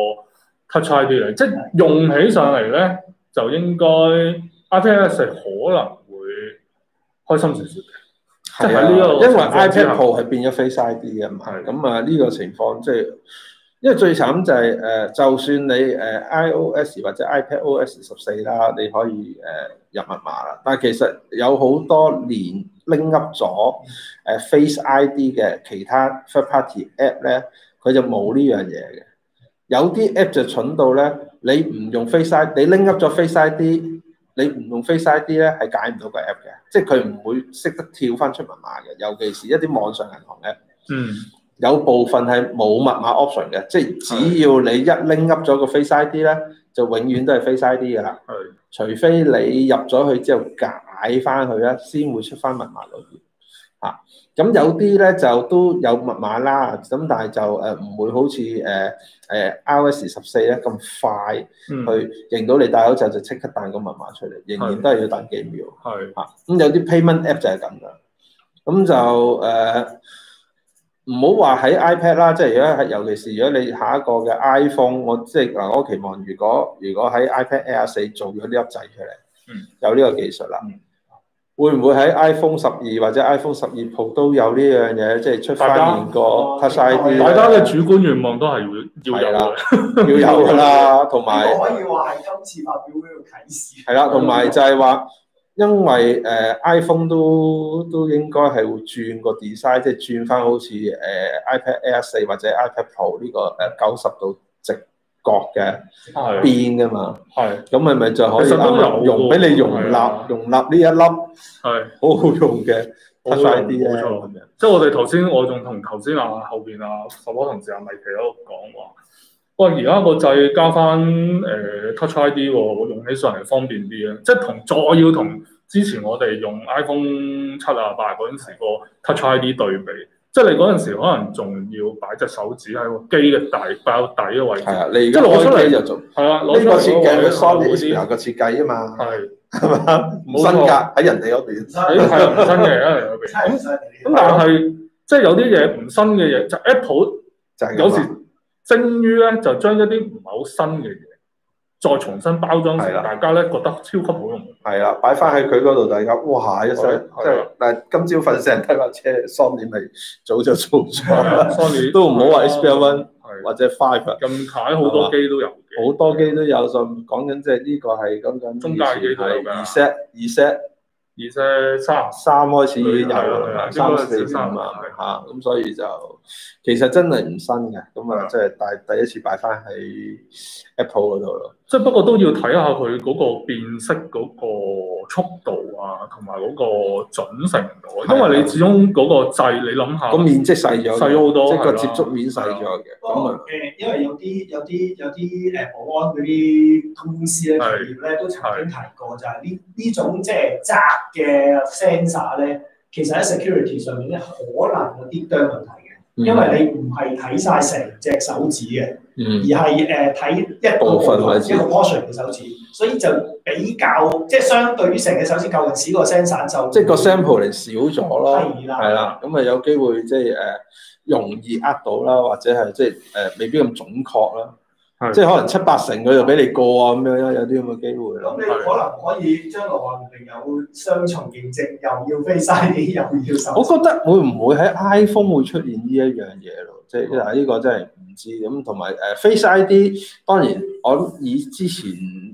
Speaker 1: Touch I D 嚟，即係用起上嚟咧就應該 iPad Air 四可能會開心少少嘅。即係呢個，
Speaker 2: 因為 iPad Pro 係變咗 Face I D 嘅嘛，咁啊呢個情況即係，因為最慘就係、是、誒、呃，就算你誒、呃、iOS 或者 iPadOS 十四啦，你可以誒、呃、入密碼啦，但係其實有好多連拎 up 咗誒 Face I D 嘅其他 third party app 咧，佢就冇呢樣嘢嘅。有啲 app 就蠢到咧，你唔用 Face I D， 你拎 up 咗 Face I D。你唔用 Face I D 咧，係解唔到個 app 嘅，即係佢唔會識得跳翻出密碼嘅。尤其是一啲網上銀行 app，嗯，有部分係冇密碼 option 嘅，即係只要你一拎 up 咗個 Face I D 咧，就永遠都係 Face I D 㗎啦。係，除非你入咗去之後解翻佢咧，先會出翻密碼裏邊。嚇，咁有啲咧就都有密碼啦，咁但係就誒唔會好似誒誒 iOS 十四咧咁快去認到你戴口罩就即刻彈個密碼出嚟，仍然都係要等幾秒。係嚇，咁有啲 payment app 就係咁㗎，咁就誒唔好話喺 iPad 啦，即係如果係尤其是如果你下一個嘅 iPhone，我即係嗱我期望如果如果喺 iPad Air 四做咗呢粒掣出嚟，嗯，有呢個技術啦。嗯，會唔會喺 iPhone 十二或者 iPhone 十二 Pro 都有呢樣嘢，即係出翻現個 Touch I D？
Speaker 1: 大家嘅主觀願望都係要要有啦，
Speaker 2: 要有㗎啦，同埋
Speaker 3: 可以話係今次發表會嘅啟示。
Speaker 2: 係啦，同埋就係話，因為誒、呃、iPhone 都都應該係會轉個 design，即係轉翻好似誒、呃、iPad Air 四或者 iPad Pro 呢、這個誒九十度直角嘅邊㗎嘛，係咁係咪就可以啱用俾你容納容納呢一粒係好好用嘅 Touch I D 咧？冇錯，
Speaker 1: 即係我哋頭先我仲同頭先啊後邊啊十波同事阿米奇喺度講話，喂而家個掣加翻誒 Touch I D 喎，我用起上嚟方便啲啊！即係同再要同之前我哋用 iPhone 七啊八嗰陣時個 Touch I D 對比。即係你嗰陣時可能仲要擺隻手指喺個機嘅底包底嘅位置，
Speaker 2: 係啊，你而家攞出嚟就做，係啊，呢個設計佢 Sony Xperia 嘅設計啊嘛，係係嘛，冇新㗎喺人哋嗰邊，
Speaker 1: 係係唔新嘅喺人哋嗰邊，咁咁但係即係有啲嘢唔新嘅嘢，就 Apple 就係有時精於咧就將一啲唔係好新嘅嘢再重新包裝成大家咧覺得超級好用，
Speaker 2: 係啦，擺翻喺佢嗰度，大家哇一聲，即係但係今朝瞓醒睇架車 Sony 咪早就做咗，Sony 都唔好話 Xperia One 或者 Five 啊，
Speaker 1: 近排好多機都有，
Speaker 2: 好多機都有，就講緊即係呢個係講緊
Speaker 1: 中階機都有㗎，
Speaker 2: 二 set 二 set
Speaker 1: 二 set 三
Speaker 2: 三開始已經有啦，三四五啊嚇，咁所以就其實真係唔新嘅，咁啊即係第第一次擺翻喺 Apple 嗰度咯。即係
Speaker 1: 不過都要睇下佢嗰個辨識嗰個速度啊，同埋嗰個準程度，因為你始終嗰個掣，你諗下
Speaker 2: 個面積細咗，
Speaker 1: 細咗好多，
Speaker 2: 即係個接觸面細咗嘅。
Speaker 3: 咁啊誒，因為有啲有啲有啲誒保安嗰啲公司咧、企業咧都曾經提過，就係呢呢種即係窄嘅 sensor 咧，其實喺 security 上面咧可能有啲多問題嘅，因為你唔係睇晒成隻手指嘅。嗯、而係誒睇一個部分一個 portion 嘅手指，所以就比較即係相對於成隻手指夠陣時個 sensor 就
Speaker 2: 即係個 sample 嚟少咗咯，係啦，咁啊有機會即係誒容易呃到啦，或者係即係誒未必咁準確啦，即係可能七八成佢就俾你過啊咁樣，有啲咁嘅機會咯。
Speaker 3: 咁你可能可以將來話唔定有雙重認證，又要 Face I D 又要手。
Speaker 2: 我覺得會唔會喺 iPhone 會出現呢一樣嘢咯？即係嗱呢個真係唔知咁，同埋誒 Face I D 當然我以之前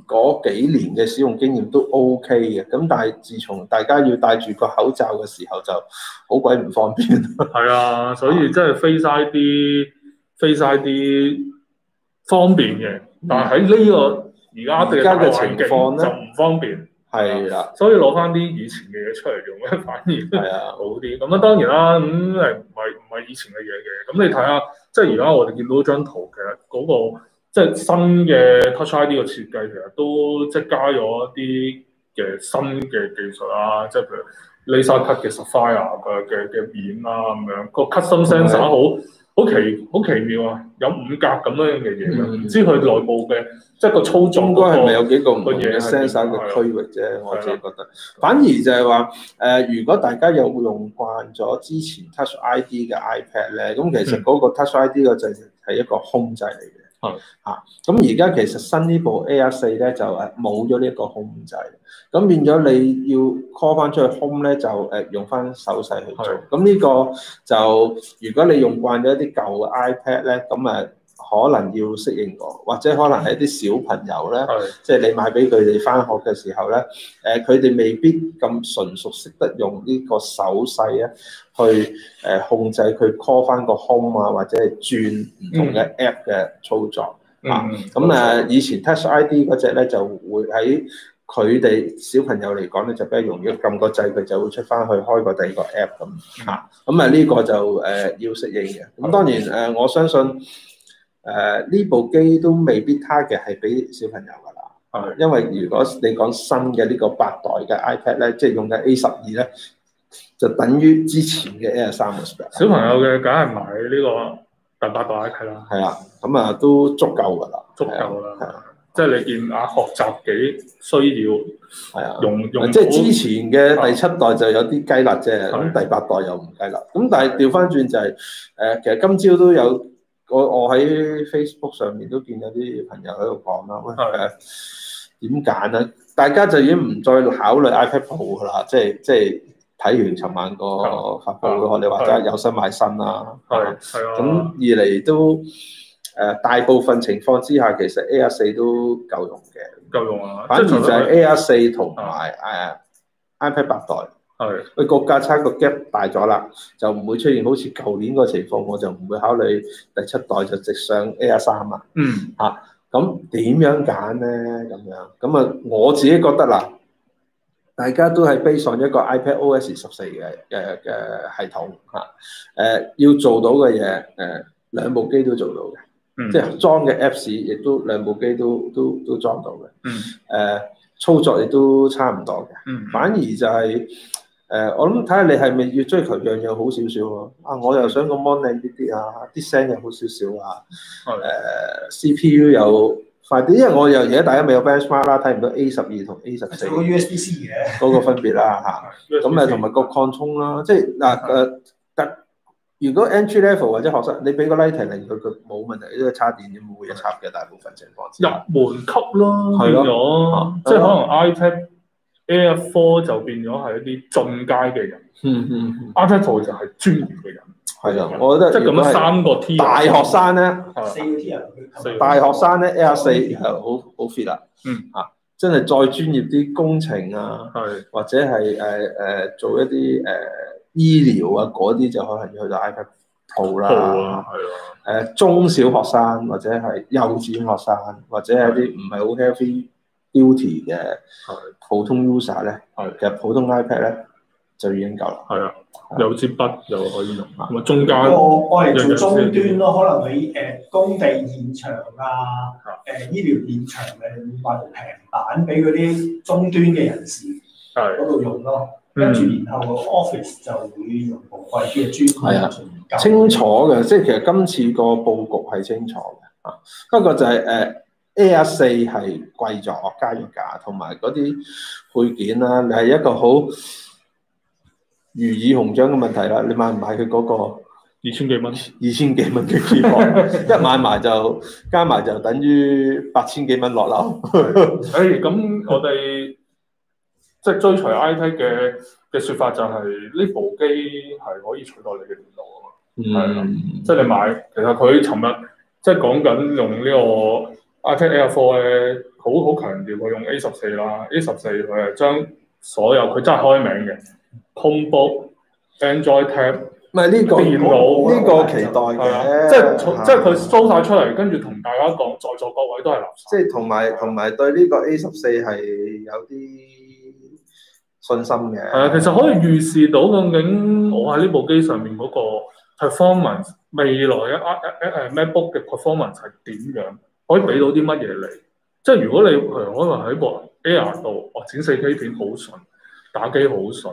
Speaker 2: 嗰幾年嘅使用經驗都 OK 嘅，咁但係自從大家要戴住個口罩嘅時候就好鬼唔方便。
Speaker 1: 係啊，所以即係 Face I D、Face I D 方便嘅，但係喺呢個而家
Speaker 2: 而家嘅情況咧
Speaker 1: 就唔方便。
Speaker 2: 係啦，
Speaker 1: 所以攞翻啲以前嘅嘢出嚟用咧，反而係啊好啲。咁啊當然啦，咁誒唔係唔係以前嘅嘢嘅。咁你睇下，即係而家我哋見到張圖，其實嗰、嗰個即係新嘅 Touch I D 嘅設計，其實都即係加咗一啲嘅新嘅技術啦，即係譬如 Laser Cut 嘅 Sapphire 嘅嘅嘅面啦咁樣，個 Custom Sensor 好好奇好奇妙啊，有五格咁樣嘅嘢嘅，唔、嗯、知佢內部嘅即係個操作應該係咪有幾個唔同嘅 sensor 嘅區域啫？我自己覺得，反而就係話誒，如果大家有用慣咗之前 Touch I D 嘅 iPad 咧，咁其實嗰個 Touch I D 個掣係一個 Home 掣嚟嘅。係嚇，咁而家其實新呢部 A R 四咧就誒冇咗呢一個 Home 掣，咁變咗你要 call 翻出去 Home 咧就誒用翻手勢去做，咁呢個就如果你用慣咗一啲舊嘅 iPad 咧，咁誒可能要適應過，或者可能係一啲小朋友咧，即係你買俾佢哋翻學嘅時候咧，誒佢哋未必咁純熟識得用呢個手勢啊，去誒控制佢 call 翻個 Home 啊，或者係轉唔同嘅 app 嘅操作、嗯、啊。咁誒以前 Touch I D 嗰隻咧就會喺佢哋小朋友嚟講咧就比較容易撳個掣，佢就會出翻去開個第二個 app 咁嚇。咁啊呢個就誒、呃、要適應嘅。咁當然誒、呃、我相信誒呢、呃、部機都未必 target 係俾小朋友㗎啦。係，因為如果你講新嘅呢個八代嘅 iPad 咧，即係用緊 A 十二咧。就等於之前嘅 Air 三嘅 spec。小朋友嘅梗係買呢個第八代 iPad 啦。係啊，咁啊都足夠㗎啦，足夠啦。係啊，即係你見啊學習幾需要係啊，用用即係之前嘅第七代就有啲雞肋啫，咁第八代又唔雞肋。咁但係調翻轉就係、是、誒，其實今朝都有我我喺 Facebook 上面都見有啲朋友喺度講啦，喂誒點揀咧？大家就已經唔再考慮 iPad Pro 㗎啦，即係即係。睇完尋晚個發布咯，我哋話齋有新買新啦。係係啊。咁二嚟都誒、呃、大部分情況之下，其實 A R 四都夠用嘅。夠用啊！反而就係 A R 四同埋誒 iPad 八代。係。佢個價差個 gap 大咗啦，就唔會出現好似舊年個情況，我就唔會考慮第七代就直上 A R 三啊。嗯。嚇，咁點樣揀咧？咁樣咁啊，我自己覺得啦。大家都係 base on 一個 iPad O S 十四嘅嘅嘅系統嚇，誒、呃、要做到嘅嘢，誒、呃、兩部機都做到嘅，嗯、即係裝嘅 Apps 亦都兩部機都都都裝到嘅，誒、嗯呃、操作亦都差唔多嘅，嗯、反而就係、是、誒、呃、我諗睇下你係咪要追求樣樣好少少咯，啊我又想個 mon 靚啲啲啊，啲聲又好少少啊，誒、呃、C P U 有。快啲，因為我又而家大家未有 benchmark 啦，睇唔到 A 十二同 A 十四個 U S B C 嘅嗰個分別啦嚇。咁誒同埋個擴充啦，即係嗱誒，但如果 entry level 或者學生，你俾個 Lightning 佢佢冇問題，呢個插電點會有插嘅大部分情況。入門級咯，變咗，即係可能 iPad Air Four 就變咗係一啲進階嘅人。嗯嗯 iPad Pro 就係專業嘅人。係啊，我覺得即係咁樣三個 T。大學生咧，四個 T 人，大學生咧 Air 四係好好 fit 啦。嗯，嚇，真係再專業啲工程啊，係或者係誒誒做一啲誒、呃、醫療啊嗰啲就可能要去到 iPad Pro 啦。係啊，誒中小學生或者係幼稚園學生或者係啲唔係好 heavy duty 嘅普通 user 咧，其實普通 iPad 咧就已經夠啦。係啊。有支筆又可以用，咁啊中間我我係做終端咯，可能喺誒工地現場啊，誒醫療現場嘅買部平板俾嗰啲終端嘅人士嗰度用咯，跟住然後個 office 就會用部貴啲嘅專係啊，清楚嘅，即係其實今次個佈局係清楚嘅啊，不過就係誒 A R 四係貴咗加咗價，同埋嗰啲配件啦，你係一個好如意紅掌嘅問題啦，你買唔買佢嗰個二千幾蚊？二千幾蚊嘅 keyboard，一買埋就加埋就等於八千幾蚊落樓。誒，咁我哋即係追隨 I T 嘅嘅説法就係、是、呢部機係可以取代你嘅電腦啊嘛。係啦、嗯，即係你買，其實佢尋日即係講緊用呢個 iPad Air Four 咧，好好強調佢用 A 十四啦，A 十四佢係將所有佢真係開名嘅 Chromebook、Android Tab。
Speaker 2: 唔係呢個
Speaker 1: 電腦
Speaker 2: 呢個期待嘅，
Speaker 1: 即係即係佢 show 曬出嚟，跟住同大家講，在座各位都係垃圾。
Speaker 2: 即係同埋同埋對呢個 A 十四係有啲信心嘅。係
Speaker 1: 啊，其實可以預示到究竟我喺呢部機上面嗰個 performance 未來嘅 i 誒 MacBook 嘅 performance 係點樣，可以俾到啲乜嘢嚟？即係如果你譬如可能喺部 Air 度，哇剪四 K 片好順，打機好順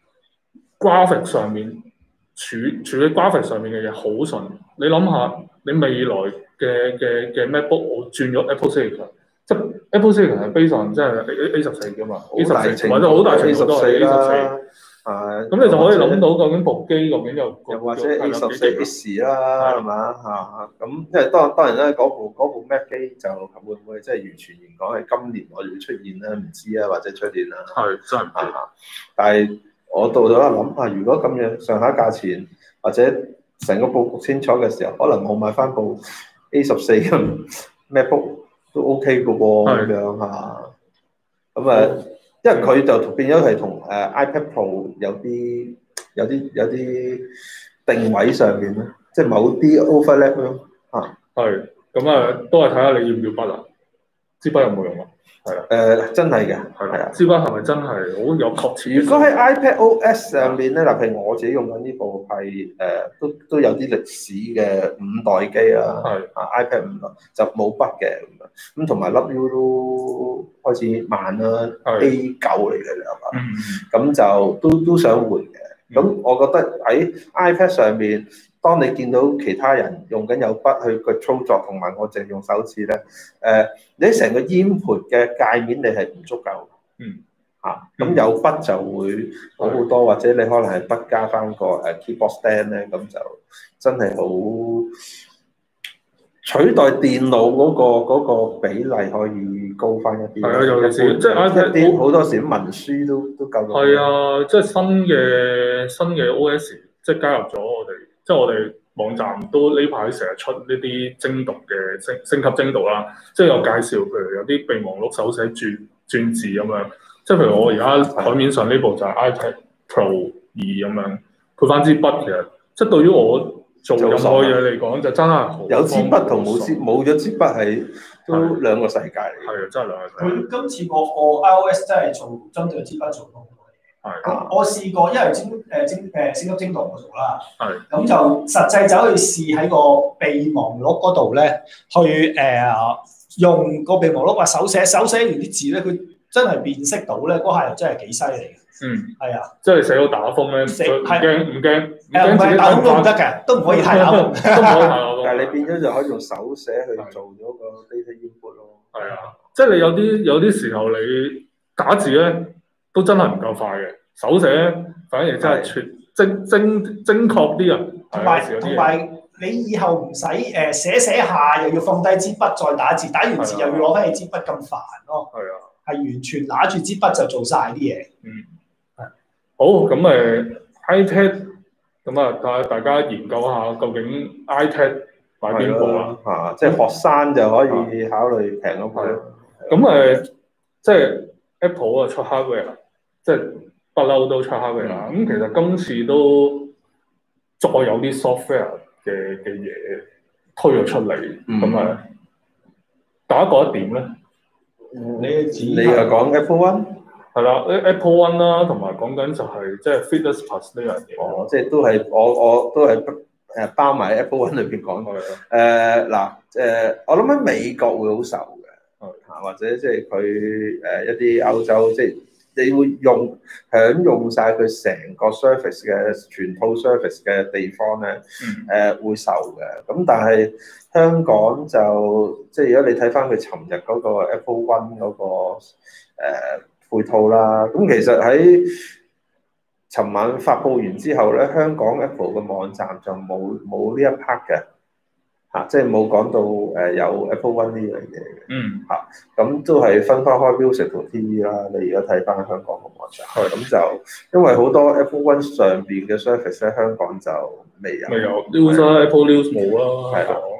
Speaker 1: ，graphic 上面。處處理 graphic 上面嘅嘢好順，你諗下，你未來嘅嘅嘅 MacBook 我轉咗 Apple Silicon，即係 Apple Silicon 係 base on 即係 A A 十四㗎嘛，A 十四或者好大程度都係 A 十四。係。咁你就可以諗到究竟部機究竟又
Speaker 2: 又或者 A 十四 X 啦，係嘛嚇？咁因為當當然啦，嗰部嗰部 Mac 機就會唔會即係完全言講係今年我哋會出現咧？唔知啊，或者出年啦。
Speaker 1: 係真係。
Speaker 2: 但係。我到咗一諗下，如果咁樣上下價錢或者成個佈局清楚嘅時候，可能我買翻部 A 十四咁 MacBook 都 OK 嘅喎，咁樣嚇。咁啊，因為佢就變咗係同誒 iPad Pro 有啲有啲有啲定位上面咧，即係某啲 overlap 咯嚇。
Speaker 1: 係，咁啊，都係睇下你要唔要筆啊？支筆有冇用啊？係啊，
Speaker 2: 誒真係嘅，
Speaker 1: 係啦，支筆係咪真係好有確切？
Speaker 2: 如果喺 iPad O S 上面咧，嗱，譬如我自己用緊呢部係誒、呃，都都有啲歷史嘅五代機啦，係啊 iPad 五代就冇筆嘅咁樣，咁同埋粒 U 都開始慢啦 ，A 九嚟嘅啦嘛，咁、嗯、就都都想換嘅，咁、嗯、我覺得喺 iPad 上面。當你見到其他人用緊有筆去個操作，同埋我淨係用手指咧，誒、呃，你喺成個 input 嘅界面你係唔足夠，嗯，嚇、啊，咁有筆就會好好多，或者你可能係筆加翻個誒 keyboard stand 咧，咁就真係好取代電腦嗰、嗰個嗰個比例可以高翻一啲。係啊，尤其是即係 iPad 好多時啲文書都都夠到。係
Speaker 1: 啊，即係新嘅新嘅 O S， 即係加入咗我哋。即係我哋網站都呢排成日出呢啲精讀嘅升升級精讀啦，即係有介紹，譬如有啲備忘錄手寫轉轉字咁樣。即係譬如我而家台面上呢部就係 iPad Pro 二咁樣，配翻支筆，其實即係對於我做任何嘢嚟講，就真係好
Speaker 2: 有支筆同冇支冇咗支筆係都兩個世界嚟。
Speaker 1: 係啊，真係兩個世界。
Speaker 3: 佢今次個個 iOS 真係做針對支筆做到。係，我試過，因為精誒精誒升級精讀我做啦，係，咁就實際走去試喺個備忘錄嗰度咧，去誒、呃、用個備忘錄話手寫，手寫完啲字咧，佢真係辨識到咧，嗰下又真係幾犀利嘅。嗯，係啊，
Speaker 1: 即係寫到打風咧，唔驚唔驚，
Speaker 3: 誒唔係打風都唔得嘅，都唔可以太打風，
Speaker 1: 都唔可以太打風。
Speaker 2: 但係你變咗就可以用手寫去做咗個 data input 咯。
Speaker 1: 係啊，即係你有啲有啲時候你打字咧。都真係唔夠快嘅，手寫反而真係全精精精確啲啊！
Speaker 3: 同埋同埋你以後唔使誒寫寫下又要放低支筆再打字，打完字又要攞翻起支筆咁煩咯。係啊，係完全拿住支筆就做晒啲嘢。嗯，係。
Speaker 1: 好，咁誒 iPad 咁啊，大大家研究下究竟 iPad 買邊部啦？
Speaker 2: 嚇，即係學生就可以考慮平嗰部。
Speaker 1: 咁誒，即係 Apple 啊出 hardware。即係不嬲都出 hardware 啦，咁其實今次都再有啲 software 嘅嘅嘢推咗出嚟，咁啊、嗯，大家覺得點咧？
Speaker 2: 你你又講 Apple One
Speaker 1: 係啦 ，Apple One 啦，同埋講緊就係即係 Fitness Plus 呢樣嘢。
Speaker 2: 哦，即係都係我我都係誒包埋 Apple One 裏邊講過嘅。誒嗱誒，我諗喺美國會好受嘅，嚇或者即係佢誒一啲歐洲即係。你會用享用晒佢成個 service 嘅全套 service 嘅地方咧，誒、嗯呃、會受嘅。咁但係香港就即係如果你睇翻佢尋日嗰個 Apple One 嗰、那個誒、呃、配套啦，咁其實喺尋晚發布完之後咧，香港 Apple 嘅網站就冇冇呢一 part 嘅。嚇，即係冇講到誒有 Apple One 呢樣嘢嘅，嗯，嚇，咁都係分開開 Music 同 T V 啦。你而家睇翻香港嘅網站，係咁就因為好多 Apple One 上邊嘅 service 咧，香港就未有，
Speaker 1: 未有 News 啦，Apple News 冇啦，
Speaker 2: 係啦，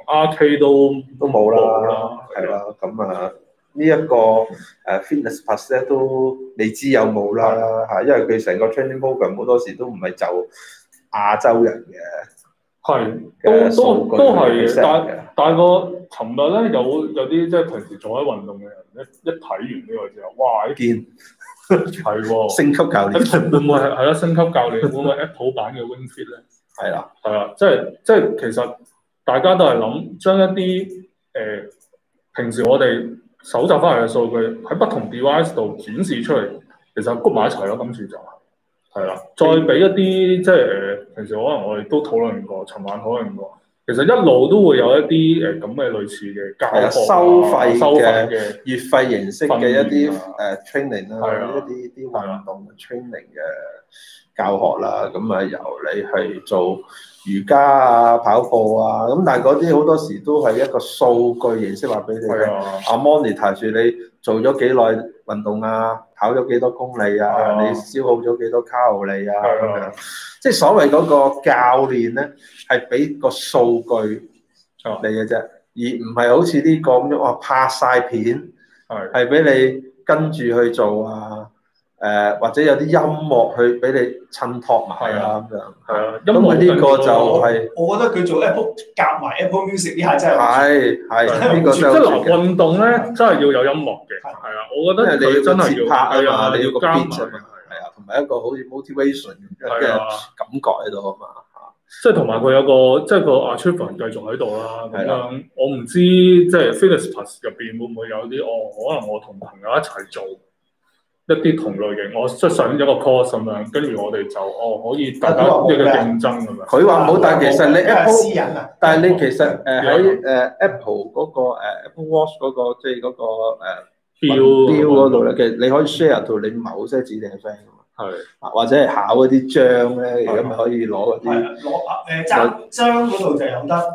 Speaker 1: R K 都
Speaker 2: 都冇啦，係啦，咁啊呢一個誒 Fitness Plus 咧都未知有冇啦嚇，因為佢成個 training program 好多時都唔係就亞洲人嘅。
Speaker 1: 係，都都都係嘅，但但係個尋日咧有有啲即係平時做開運動嘅人一一睇完呢個之後，哇！
Speaker 2: 見
Speaker 1: 係喎，
Speaker 2: 升級教練
Speaker 1: 會唔會係係啦？升級教練會唔會 Apple 版嘅 Wing Fit 咧？
Speaker 2: 係啦，
Speaker 1: 係啦，即係即係其實大家都係諗將一啲誒、呃、平時我哋搜集翻嚟嘅數據喺不同 device 度顯示出嚟，其實谷埋一齊咯。今次就係啦，再俾一啲即係誒平時可能我哋都討論過，尋晚討論過，其實一路都會有一啲誒咁嘅類似嘅教學、
Speaker 2: 收費
Speaker 1: 收費嘅
Speaker 2: 月費形式嘅一啲誒 training 啦，
Speaker 1: 係啊
Speaker 2: 一啲啲運動嘅 training 嘅教學啦，咁啊由你去做瑜伽啊、跑步啊，咁但係嗰啲好多時都係一個數據形式話俾你聽，啊 monitor 住你做咗幾耐運動啊，跑咗幾多公里啊，啊你消耗咗幾多卡路里啊咁樣，即係所謂嗰個教練咧係俾個數據你嘅啫，而唔係好似呢個咁樣哇拍晒片，係係俾你跟住去做啊。誒、呃、或者有啲音樂去俾你襯托埋啊咁樣，係啊，音樂呢個就係、是、
Speaker 3: 我覺得佢做 Apple 夾埋 Apple Music 呢下真係
Speaker 2: 係係呢個
Speaker 1: 即係嗱運動咧真係要有音樂嘅，係啊，我覺得佢真係要
Speaker 2: 拍啊嘛，
Speaker 1: 你要加埋，
Speaker 2: 係啊，同埋一個好似 motivation 嘅感覺喺度啊嘛，
Speaker 1: 即係同埋佢有個即係個 achievement 繼續喺度啦，咁樣我唔知即係 Fitness Plus 入邊會唔會有啲哦，可能我同朋友一齊做。一啲同類型，我即上咗個 course 咁樣，跟住我哋就哦可以大家一個競爭咁樣。
Speaker 2: 佢話冇，但係其實你 Apple，
Speaker 3: 私隱啊，
Speaker 2: 但係你其實誒喺誒 Apple 嗰個誒 Apple Watch 嗰個即係嗰個誒錶嗰度咧，其實你可以 share 到你某些指定嘅 friend 噶嘛。係，或者係考嗰啲章咧，而家咪可以攞嗰啲。係
Speaker 3: 攞誒章章嗰度就有得誒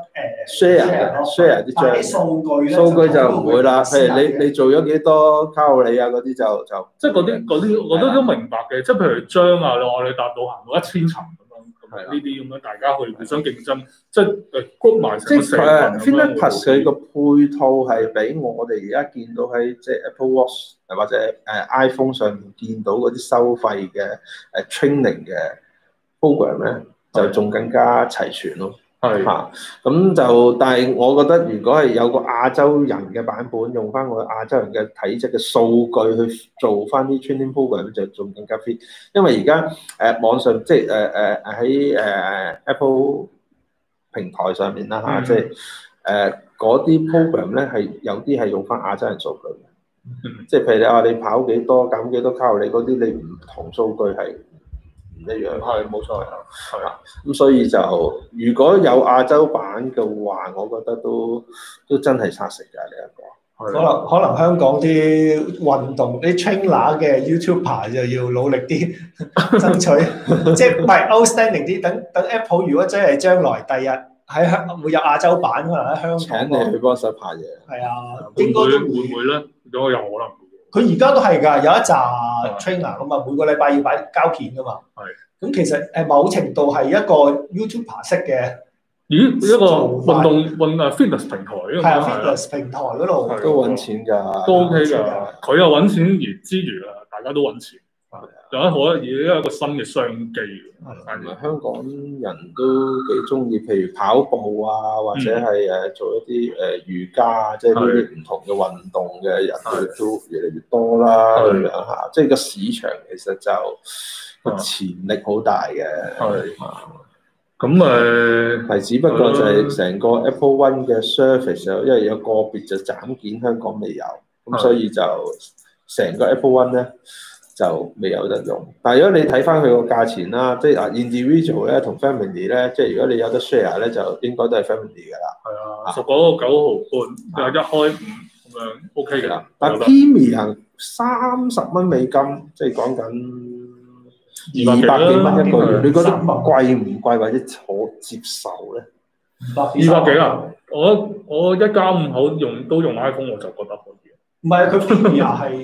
Speaker 2: share share 啲章。
Speaker 3: 但係數據咧，
Speaker 2: 數據就唔會啦。譬如你你做咗幾多卡路里啊嗰啲就就，
Speaker 1: 即係嗰啲嗰啲我都都明白嘅。即係譬如章啊，你話你達到行到一千層咁樣，咁呢啲咁樣大家去互相競爭，即係誒 group 埋成個社群咁樣。
Speaker 2: Fitness Plus 佢個配套係比我哋而家見到喺即係 Apple Watch 或者誒 iPhone 上面見到嗰啲收費嘅誒 training 嘅 program 咧，就仲更加齊全咯。係嚇，咁就但係我覺得如果係有個亞洲人嘅版本，用翻我亞洲人嘅體質嘅數據去做翻啲 training program 就仲更加 fit，因為而家誒網上即係誒誒喺誒 Apple 平台上面啦嚇，即係誒嗰啲 program 咧係有啲係用翻亞洲人數據嘅，即係譬如你話你跑幾多減幾多卡路里嗰啲，你唔同數據係唔一樣，
Speaker 1: 係冇錯，係
Speaker 2: 啊，咁所以就如果有亞洲版嘅話，我覺得都都真係殺食㗎呢一個。
Speaker 3: 可能可能香港啲運動啲 trainer 嘅 YouTuber 就要努力啲爭取，即係唔係 outstanding 啲。等等 Apple 如果真係將來第日喺香會有亞洲版，可能喺香港
Speaker 2: 請你去幫手拍嘢。
Speaker 3: 係啊，
Speaker 1: 應該都會唔會咧？都有可能。
Speaker 3: 佢而家都係㗎，有一紮 trainer 咁啊，每個禮拜要擺膠片㗎嘛。係。咁其實誒某程度係一個 YouTuber 式嘅。
Speaker 1: 咦？一個運動運啊 fitness 平台啊。
Speaker 3: 係啊 ，fitness 平台嗰度
Speaker 2: 都揾錢㗎。
Speaker 1: 都 OK 㗎。佢又揾錢而之餘啊，大家都揾錢。有一可以一個新嘅商機。
Speaker 2: 係咪香港人都幾中意？譬如跑步啊，或者係誒做一啲誒瑜伽啊，即係呢啲唔同嘅運動嘅人都越嚟越多啦。咁樣嚇，即係個市場其實就個潛力好大嘅。係
Speaker 1: 咁誒，
Speaker 2: 係只不過就係成個 Apple One 嘅 service，因為有個別就斬件香港未有，咁所以就成個 Apple One 咧就未有得用。但係如果你睇翻佢個價錢啦，即係啊 individual 咧同 family 咧，即係如果你有得 share 咧，就應該都係 family 㗎啦。係啊，
Speaker 1: 十九個九毫半，就一開五咁樣 OK 㗎。
Speaker 2: 但 Premium 三十蚊美金，即係講緊二百幾蚊一個月，你覺得貴唔貴或者可接受咧？
Speaker 1: 二百幾啊！我我一家五口用都用 iPhone，我就覺得可以。
Speaker 3: 唔係佢 Premium 係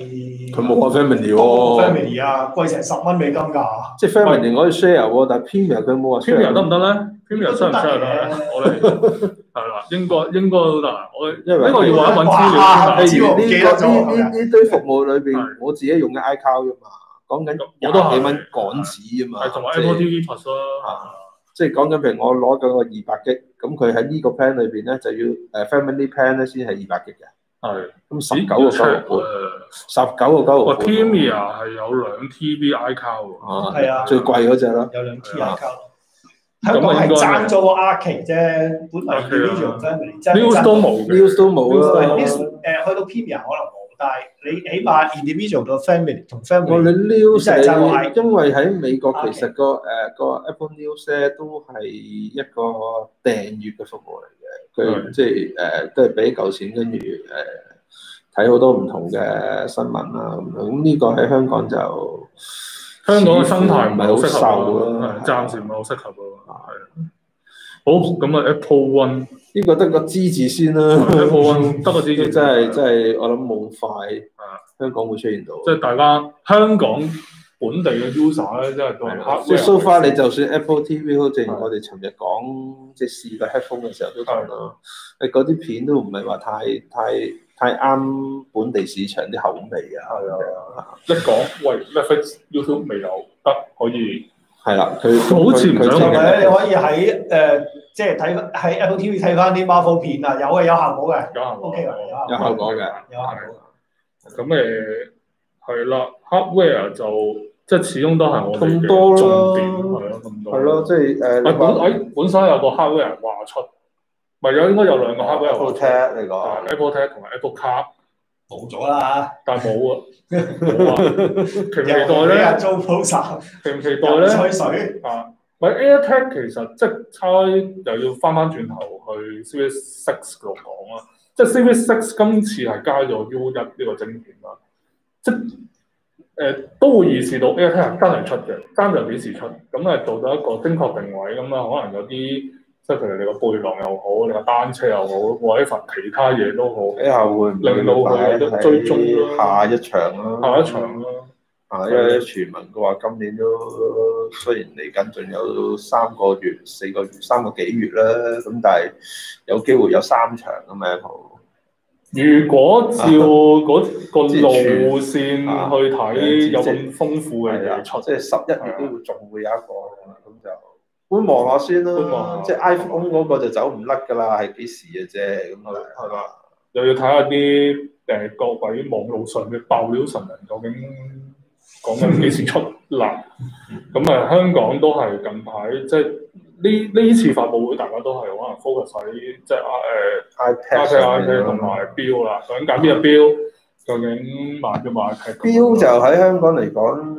Speaker 3: family，
Speaker 2: 佢冇講 family 喎
Speaker 3: ，family 啊，貴成十蚊美金㗎。
Speaker 2: 即係 family 可以 share 喎，但係 Premier 佢冇話
Speaker 1: Premier 得唔得咧？Premier 需唔需要得咧？
Speaker 3: 得
Speaker 1: 我哋係啦，應該應該都得。我
Speaker 2: 因為
Speaker 1: 呢個要揾一揾資料
Speaker 3: 哇
Speaker 1: 先啊。
Speaker 2: 譬如呢個
Speaker 3: 知我唔記得咗
Speaker 2: 呢呢呢堆服務裏邊
Speaker 1: 係，
Speaker 2: 我自己用嘅 iCloud 啫嘛，講緊
Speaker 1: 我都係
Speaker 2: 廿幾蚊港紙啊嘛，
Speaker 1: 係同埋
Speaker 2: 即係
Speaker 1: Apple T V Plus 咯。
Speaker 2: 即係講緊譬如我攞緊個二百 G，咁佢喺呢個 plan 裏邊咧就要誒 family plan 咧先係二百 G 嘅。
Speaker 1: 係
Speaker 2: 咁十九個九毫半，十九個九毫
Speaker 1: 哇
Speaker 2: 半。
Speaker 1: Premier 係有兩 T B iCloud 喎。
Speaker 2: 啊，
Speaker 3: 係啊
Speaker 2: 最貴嗰只啦。
Speaker 3: 有兩 T
Speaker 2: 啊
Speaker 3: account。香港係爭咗個 Arcade 啫，本來 individual family 真係
Speaker 1: News 都冇嘅
Speaker 2: news 都冇啦。
Speaker 3: News 誒去到 Premier 可能冇，但係你起碼 individual 到 family 同 family。
Speaker 2: 我哋 news
Speaker 3: 真係爭個 I，
Speaker 2: 因為喺美國其實個誒個 Apple News 咧都係一個訂閱嘅服務嚟嘅，佢即係誒都係俾嚿錢，跟住誒睇好多唔同嘅新聞啊咁樣。咁呢個喺香港就
Speaker 1: 香港嘅生態唔係好適
Speaker 2: 受
Speaker 1: 合
Speaker 2: 咯，
Speaker 1: 咯，暫時唔係好適合咯。係。好，咁啊 Apple One
Speaker 2: 呢個得個知字先啦。
Speaker 1: Apple One 得個知字
Speaker 2: 真係真係我諗冇咁快，
Speaker 1: 啊，
Speaker 2: 香港會出現到。
Speaker 1: 即係大家香港本地嘅 user 咧，真係都係
Speaker 2: 即係 so far 你就算 Apple T V 好似我哋尋日講即係試個 headphone 嘅時候都講啦，誒嗰啲片都唔係話太太太啱本地市場啲口味啊。
Speaker 1: 係啊，一講喂 Netflix、YouTube 未有得可以。
Speaker 2: 係啦，佢
Speaker 1: 好似唔想
Speaker 3: 同埋咧，你可以喺誒即係睇喺 Apple T V 睇翻啲 Marvel 片啊，有嘅有效果嘅，
Speaker 1: 有效果
Speaker 3: OK 嘅，
Speaker 2: 有效果嘅，
Speaker 3: 有效果。
Speaker 1: 咁誒係啦 ，hardware 就即係始終都係我哋
Speaker 2: 咁多
Speaker 1: 嘅重
Speaker 2: 咯
Speaker 1: 點，係咯，咁多。
Speaker 2: 係咯，即係誒。
Speaker 1: 誒本誒本身有個 hardware 話出，咪有應該有兩個 hardware
Speaker 2: Apple Tag 嚟講
Speaker 1: Apple Tag 同埋 Apple Card，
Speaker 3: 冇咗啦，
Speaker 1: 但係冇啊，冇啊，期唔期待
Speaker 3: 又俾人
Speaker 1: 咧？
Speaker 3: 租鋪曬，
Speaker 1: 期唔期待咧？
Speaker 3: 吹水。
Speaker 1: 啊，咪 AirTag 其實即係差又要翻翻轉頭去 Series Six 度講啦，即係 Series Six 今次係加咗 U 一呢個晶片啦，即係誒、呃、都會預示到 AirTag 真係出嘅，爭就幾時出，咁係做咗一個精確定位咁啊，可能有啲。即係譬如你個背囊又好，你個單車又好，或者份其他嘢都好，
Speaker 2: 睇下會唔會
Speaker 1: 令到佢都追蹤咯。
Speaker 2: 下一場咯，
Speaker 1: 下一場咯。
Speaker 2: 啊，因為傳聞嘅話，今年都雖然嚟緊仲有三個月、四個月、三個幾月啦，咁但係有機會有三場咁樣好。
Speaker 1: 如果照嗰個路線去睇，有咁豐富嘅嘢出，
Speaker 2: 即係十一月都會仲會有一個咁就。觀望下先咯，即係 iPhone 嗰個就走唔甩㗎啦，係幾時嘅啫，咁啊係嘛？
Speaker 1: 又要睇下啲誒各位網絡上嘅爆料神人究竟講緊幾時出嗱？咁啊，香港都係近排即係呢呢次發佈會，大家都係可能 focus 喺即係啊誒 iPad、iPad 同埋錶啦，究竟揀邊隻錶？究竟買唔買 iPad？
Speaker 2: 錶就喺香港嚟講。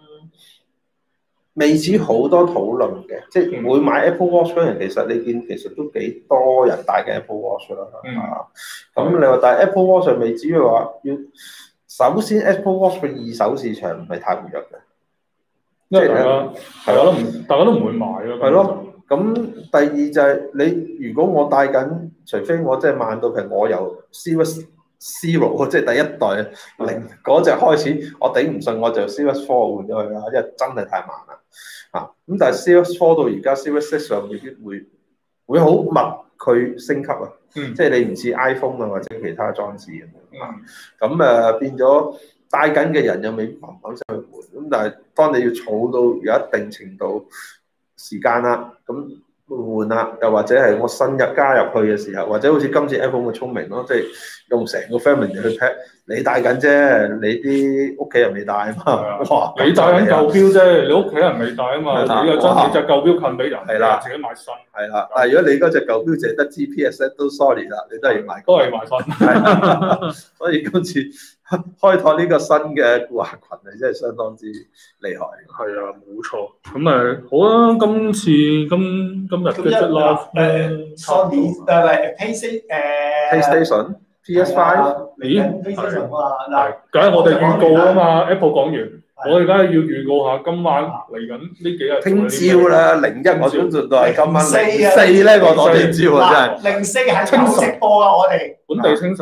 Speaker 2: 未止好多討論嘅，即係會買 Apple Watch 嗰人，其實你見其實都幾多人戴嘅 Apple Watch 啦，嚇。咁你話戴 Apple Watch 未至於話要，首先 Apple Watch 嘅二手市場唔係太活躍嘅，
Speaker 1: 因為大家大家都唔大家都唔會買咯。
Speaker 2: 係咯。咁第二就係你如果我戴緊，除非我即係慢到譬如我由 Series Zero 即係第一代零嗰隻開始，我頂唔順我就 Series Four 換咗佢啦，因為真係太慢啦。啊，咁但係 Series Four 到而家 Series Six 上未必會會好密佢升級啊，
Speaker 1: 嗯、
Speaker 2: 即係你唔似 iPhone 啊或者其他裝置咁樣。
Speaker 1: 嗯，
Speaker 2: 咁誒、呃、變咗戴緊嘅人又未必砰砰聲去換，咁但係當你要儲到有一定程度時間啦，咁換啦，又或者係我新入加入去嘅時候，或者好似今次 iPhone 嘅聰明咯，即係用成個 family 去 pack，你戴緊啫，你啲屋企人未戴啊嘛，哇！
Speaker 1: 你戴緊舊錶啫，你屋企人未戴啊嘛，你又將你隻舊錶近俾人，
Speaker 2: 係啦，
Speaker 1: 自己買新，
Speaker 2: 係啦。但係如果你嗰隻舊錶淨係得 G P S 都 sorry 啦，你都係要買，
Speaker 1: 都係買新。
Speaker 2: 所以今次開拓呢個新嘅顧客群係真係相當之厲害。
Speaker 1: 係啊，冇錯。咁誒好啊，今次今今日嘅出 live
Speaker 3: 誒 Sony 誒唔係
Speaker 2: PlayStation、P S Five，
Speaker 3: 咦 PlayStation 啊嗱，
Speaker 1: 梗係我哋預告啊嘛 ，Apple 講完，我哋梗係要預告下今晚嚟緊呢幾日。
Speaker 2: 聽朝啦，零一我相信都係今晚零四咧，我攞聽朝啊真係。
Speaker 3: 零四係有直播啊，我哋
Speaker 1: 本地清晨。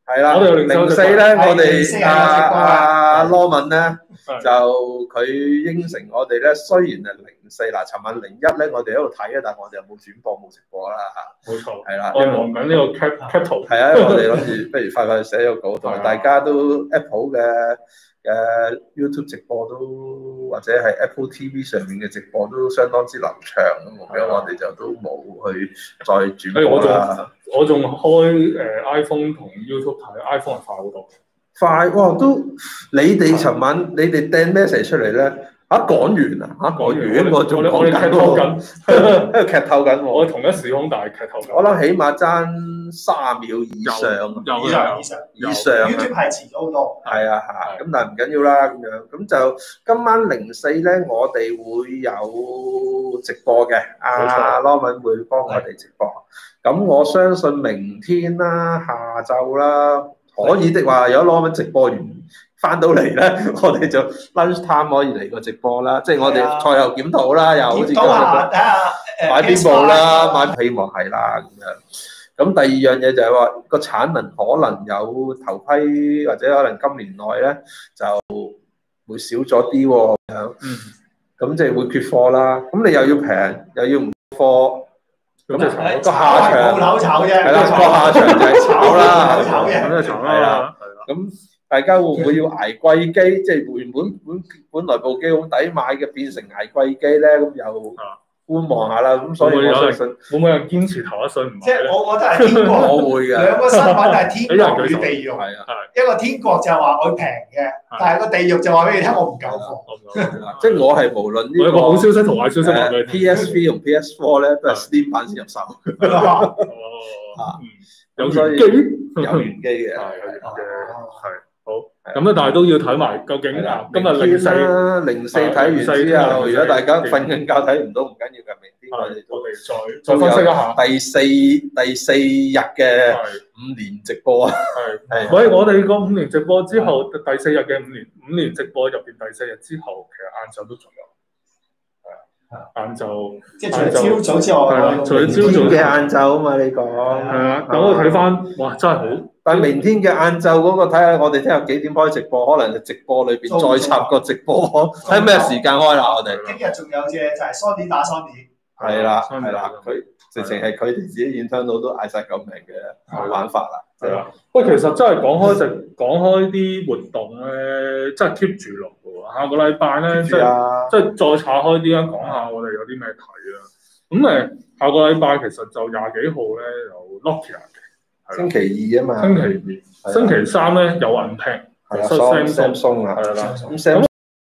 Speaker 2: 係啦，
Speaker 1: 我哋有零
Speaker 2: 四咧，我哋阿阿羅文咧就佢應承我哋咧，雖然係零四嗱，尋晚零一咧，我哋喺度睇啊，但係我哋又冇轉播冇直播啦嚇。
Speaker 1: 冇錯，
Speaker 2: 係啦，
Speaker 1: 我望緊呢個 cap cap 圖。
Speaker 2: 係啊，我哋諗住不如快快寫個稿，同埋大家都 Apple 嘅嘅 YouTube 直播都或者係 Apple T V 上面嘅直播都相當之流暢咁，咁我哋就都冇去再轉播啦。
Speaker 1: 我仲開誒 iPhone 同 YouTube 睇 ，iPhone 係快好多。
Speaker 2: 快哇！都你哋尋晚你哋掟 message 出嚟咧，嚇講完啊嚇講完，我仲
Speaker 1: 我哋劇透緊，
Speaker 2: 喺度劇透緊喎。
Speaker 1: 我同一時空但係劇透緊。
Speaker 2: 我諗起碼爭三秒以上，
Speaker 3: 以上以上
Speaker 2: 以上。
Speaker 3: YouTube 係遲咗好多。
Speaker 2: 係啊嚇，咁但係唔緊要啦咁樣，咁就今晚零四咧，我哋會有直播嘅，阿羅文會幫我哋直播。咁我相信明天啦、下晝啦，可以的話，有羅文直播完翻到嚟咧，我哋就 lunch time 可以嚟個直播啦，即係我哋賽後檢討啦，又好似今日
Speaker 3: 睇下
Speaker 2: 買邊部啦，買希望係啦咁樣。咁第二樣嘢就係話個產能可能有頭批或者可能今年內咧就會少咗啲喎，咁樣。嗯。咁即係會缺貨啦。咁你又要平又要唔貨。咁就炒個下場，
Speaker 3: 鋪頭炒啫，
Speaker 2: 係啦，個下場就係炒啦，
Speaker 3: 炒嘅，
Speaker 2: 咁就炒啦，係啦。咁大家會唔會要捱貴機？即係原本本本來部機好抵買嘅，變成捱貴機咧？咁又觀望下啦。咁所以我相信
Speaker 1: 會唔會有人堅持頭一水唔買？
Speaker 3: 即係我覺得係天國，
Speaker 2: 我會嘅。
Speaker 3: 兩個身份係天國與地獄，
Speaker 2: 係啊，
Speaker 3: 一個天國就話我平嘅，但係個地獄就話俾你聽我唔夠貨。
Speaker 2: 即係我係無論呢個，
Speaker 1: 我有個好消息同壞消息話俾你聽。
Speaker 2: P S three 同 P S four 咧都係 Steam 版先入手。
Speaker 1: 哦，有原機，
Speaker 2: 有原機嘅，
Speaker 1: 係有原機，係好。咁咧，但係都要睇埋究竟今日零四
Speaker 2: 零四睇完之後，如果大家瞓緊覺睇唔到唔緊要嘅，明天我哋
Speaker 1: 我哋再再分析一下
Speaker 2: 第四第四日嘅五年直播啊！
Speaker 1: 係，喂，我哋個五年直播之後，第四日嘅五年五年直播入邊第四日之後，其實晏晝都仲有。晏晝，
Speaker 3: 即係除咗朝早之外，
Speaker 1: 係啦，除咗朝早
Speaker 2: 嘅晏晝啊嘛，你講
Speaker 1: 係啊，等我睇翻，哇，真係好！
Speaker 2: 但係明天嘅晏晝嗰個睇下，我哋聽日幾點開直播？可能就直播裏邊再插個直播，睇咩時間開啦？我哋
Speaker 3: 聽日仲有隻就係 Sony 打 Sony，
Speaker 2: 係啦係啦，佢直情係佢哋自己演唱到都嗌晒救命嘅玩法啦。
Speaker 1: 係啦，喂，其實真係講開直講開啲活動咧，真係 keep 住落嘅喎。下個禮拜咧，即係即係再拆開啲啊，講下我哋有啲咩睇啊。咁誒，下個禮拜其實就廿幾號咧有 Nokia 嘅，
Speaker 2: 星期二啊嘛。
Speaker 1: 星期二，星期三咧有人聽，
Speaker 2: 係啊 Samsung 啊，
Speaker 1: 係啦。
Speaker 2: 咁 Samsung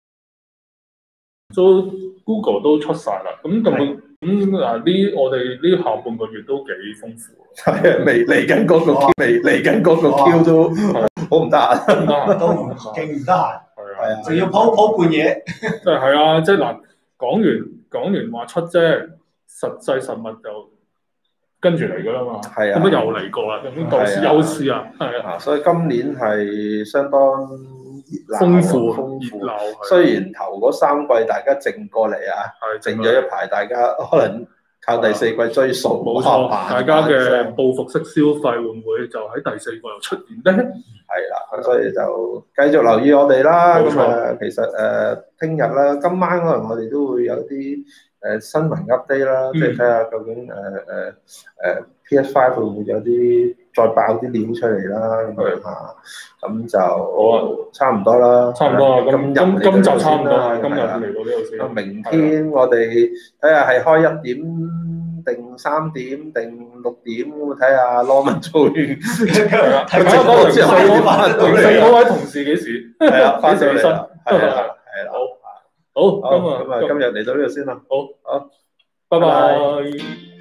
Speaker 1: 都 Google 都出晒啦。咁咁咁嗱，呢我哋呢下半個月都幾豐富。
Speaker 2: 係啊，未嚟緊嗰個 Q，未嚟緊嗰個 Q 都好唔得閒，
Speaker 3: 都唔勁唔得閒，
Speaker 2: 係啊，
Speaker 3: 仲要鋪鋪半夜。
Speaker 1: 即係係啊，即係嗱，講完講完話出啫，實際實物就跟住嚟㗎啦嘛。係啊，咁又嚟過啦，咁到時有事啊，係啊。
Speaker 2: 所以今年係相當熱鬧、
Speaker 1: 豐富、
Speaker 2: 豐富。
Speaker 1: 熱鬧。
Speaker 2: 雖然頭嗰三季大家靜過嚟啊，靜咗一排，大家可能。靠第四季追數，
Speaker 1: 冇錯，大家嘅報復式消費會唔會就喺第四季又出現咧？
Speaker 2: 係啦，咁所以就繼續留意我哋啦。咁啊，其實誒，聽日啦，今晚可能我哋都會有啲誒新聞 update 啦，即係睇下究竟誒誒誒 P S five 會唔會有啲再爆啲料出嚟啦？咁樣嚇，咁就好差唔多啦，
Speaker 1: 差唔多啦。今今今集差唔多啦，今日嚟到呢度先。
Speaker 2: 明天我哋睇下係開一點。定三點定六點咁睇下羅文做完，
Speaker 1: 睇下嗰四位嗰位同事幾時？
Speaker 2: 係啊，翻上嚟，係啊，係
Speaker 1: 啦，好，好，咁啊，
Speaker 2: 咁啊，今日嚟到呢度先啦，
Speaker 1: 好，好，拜拜。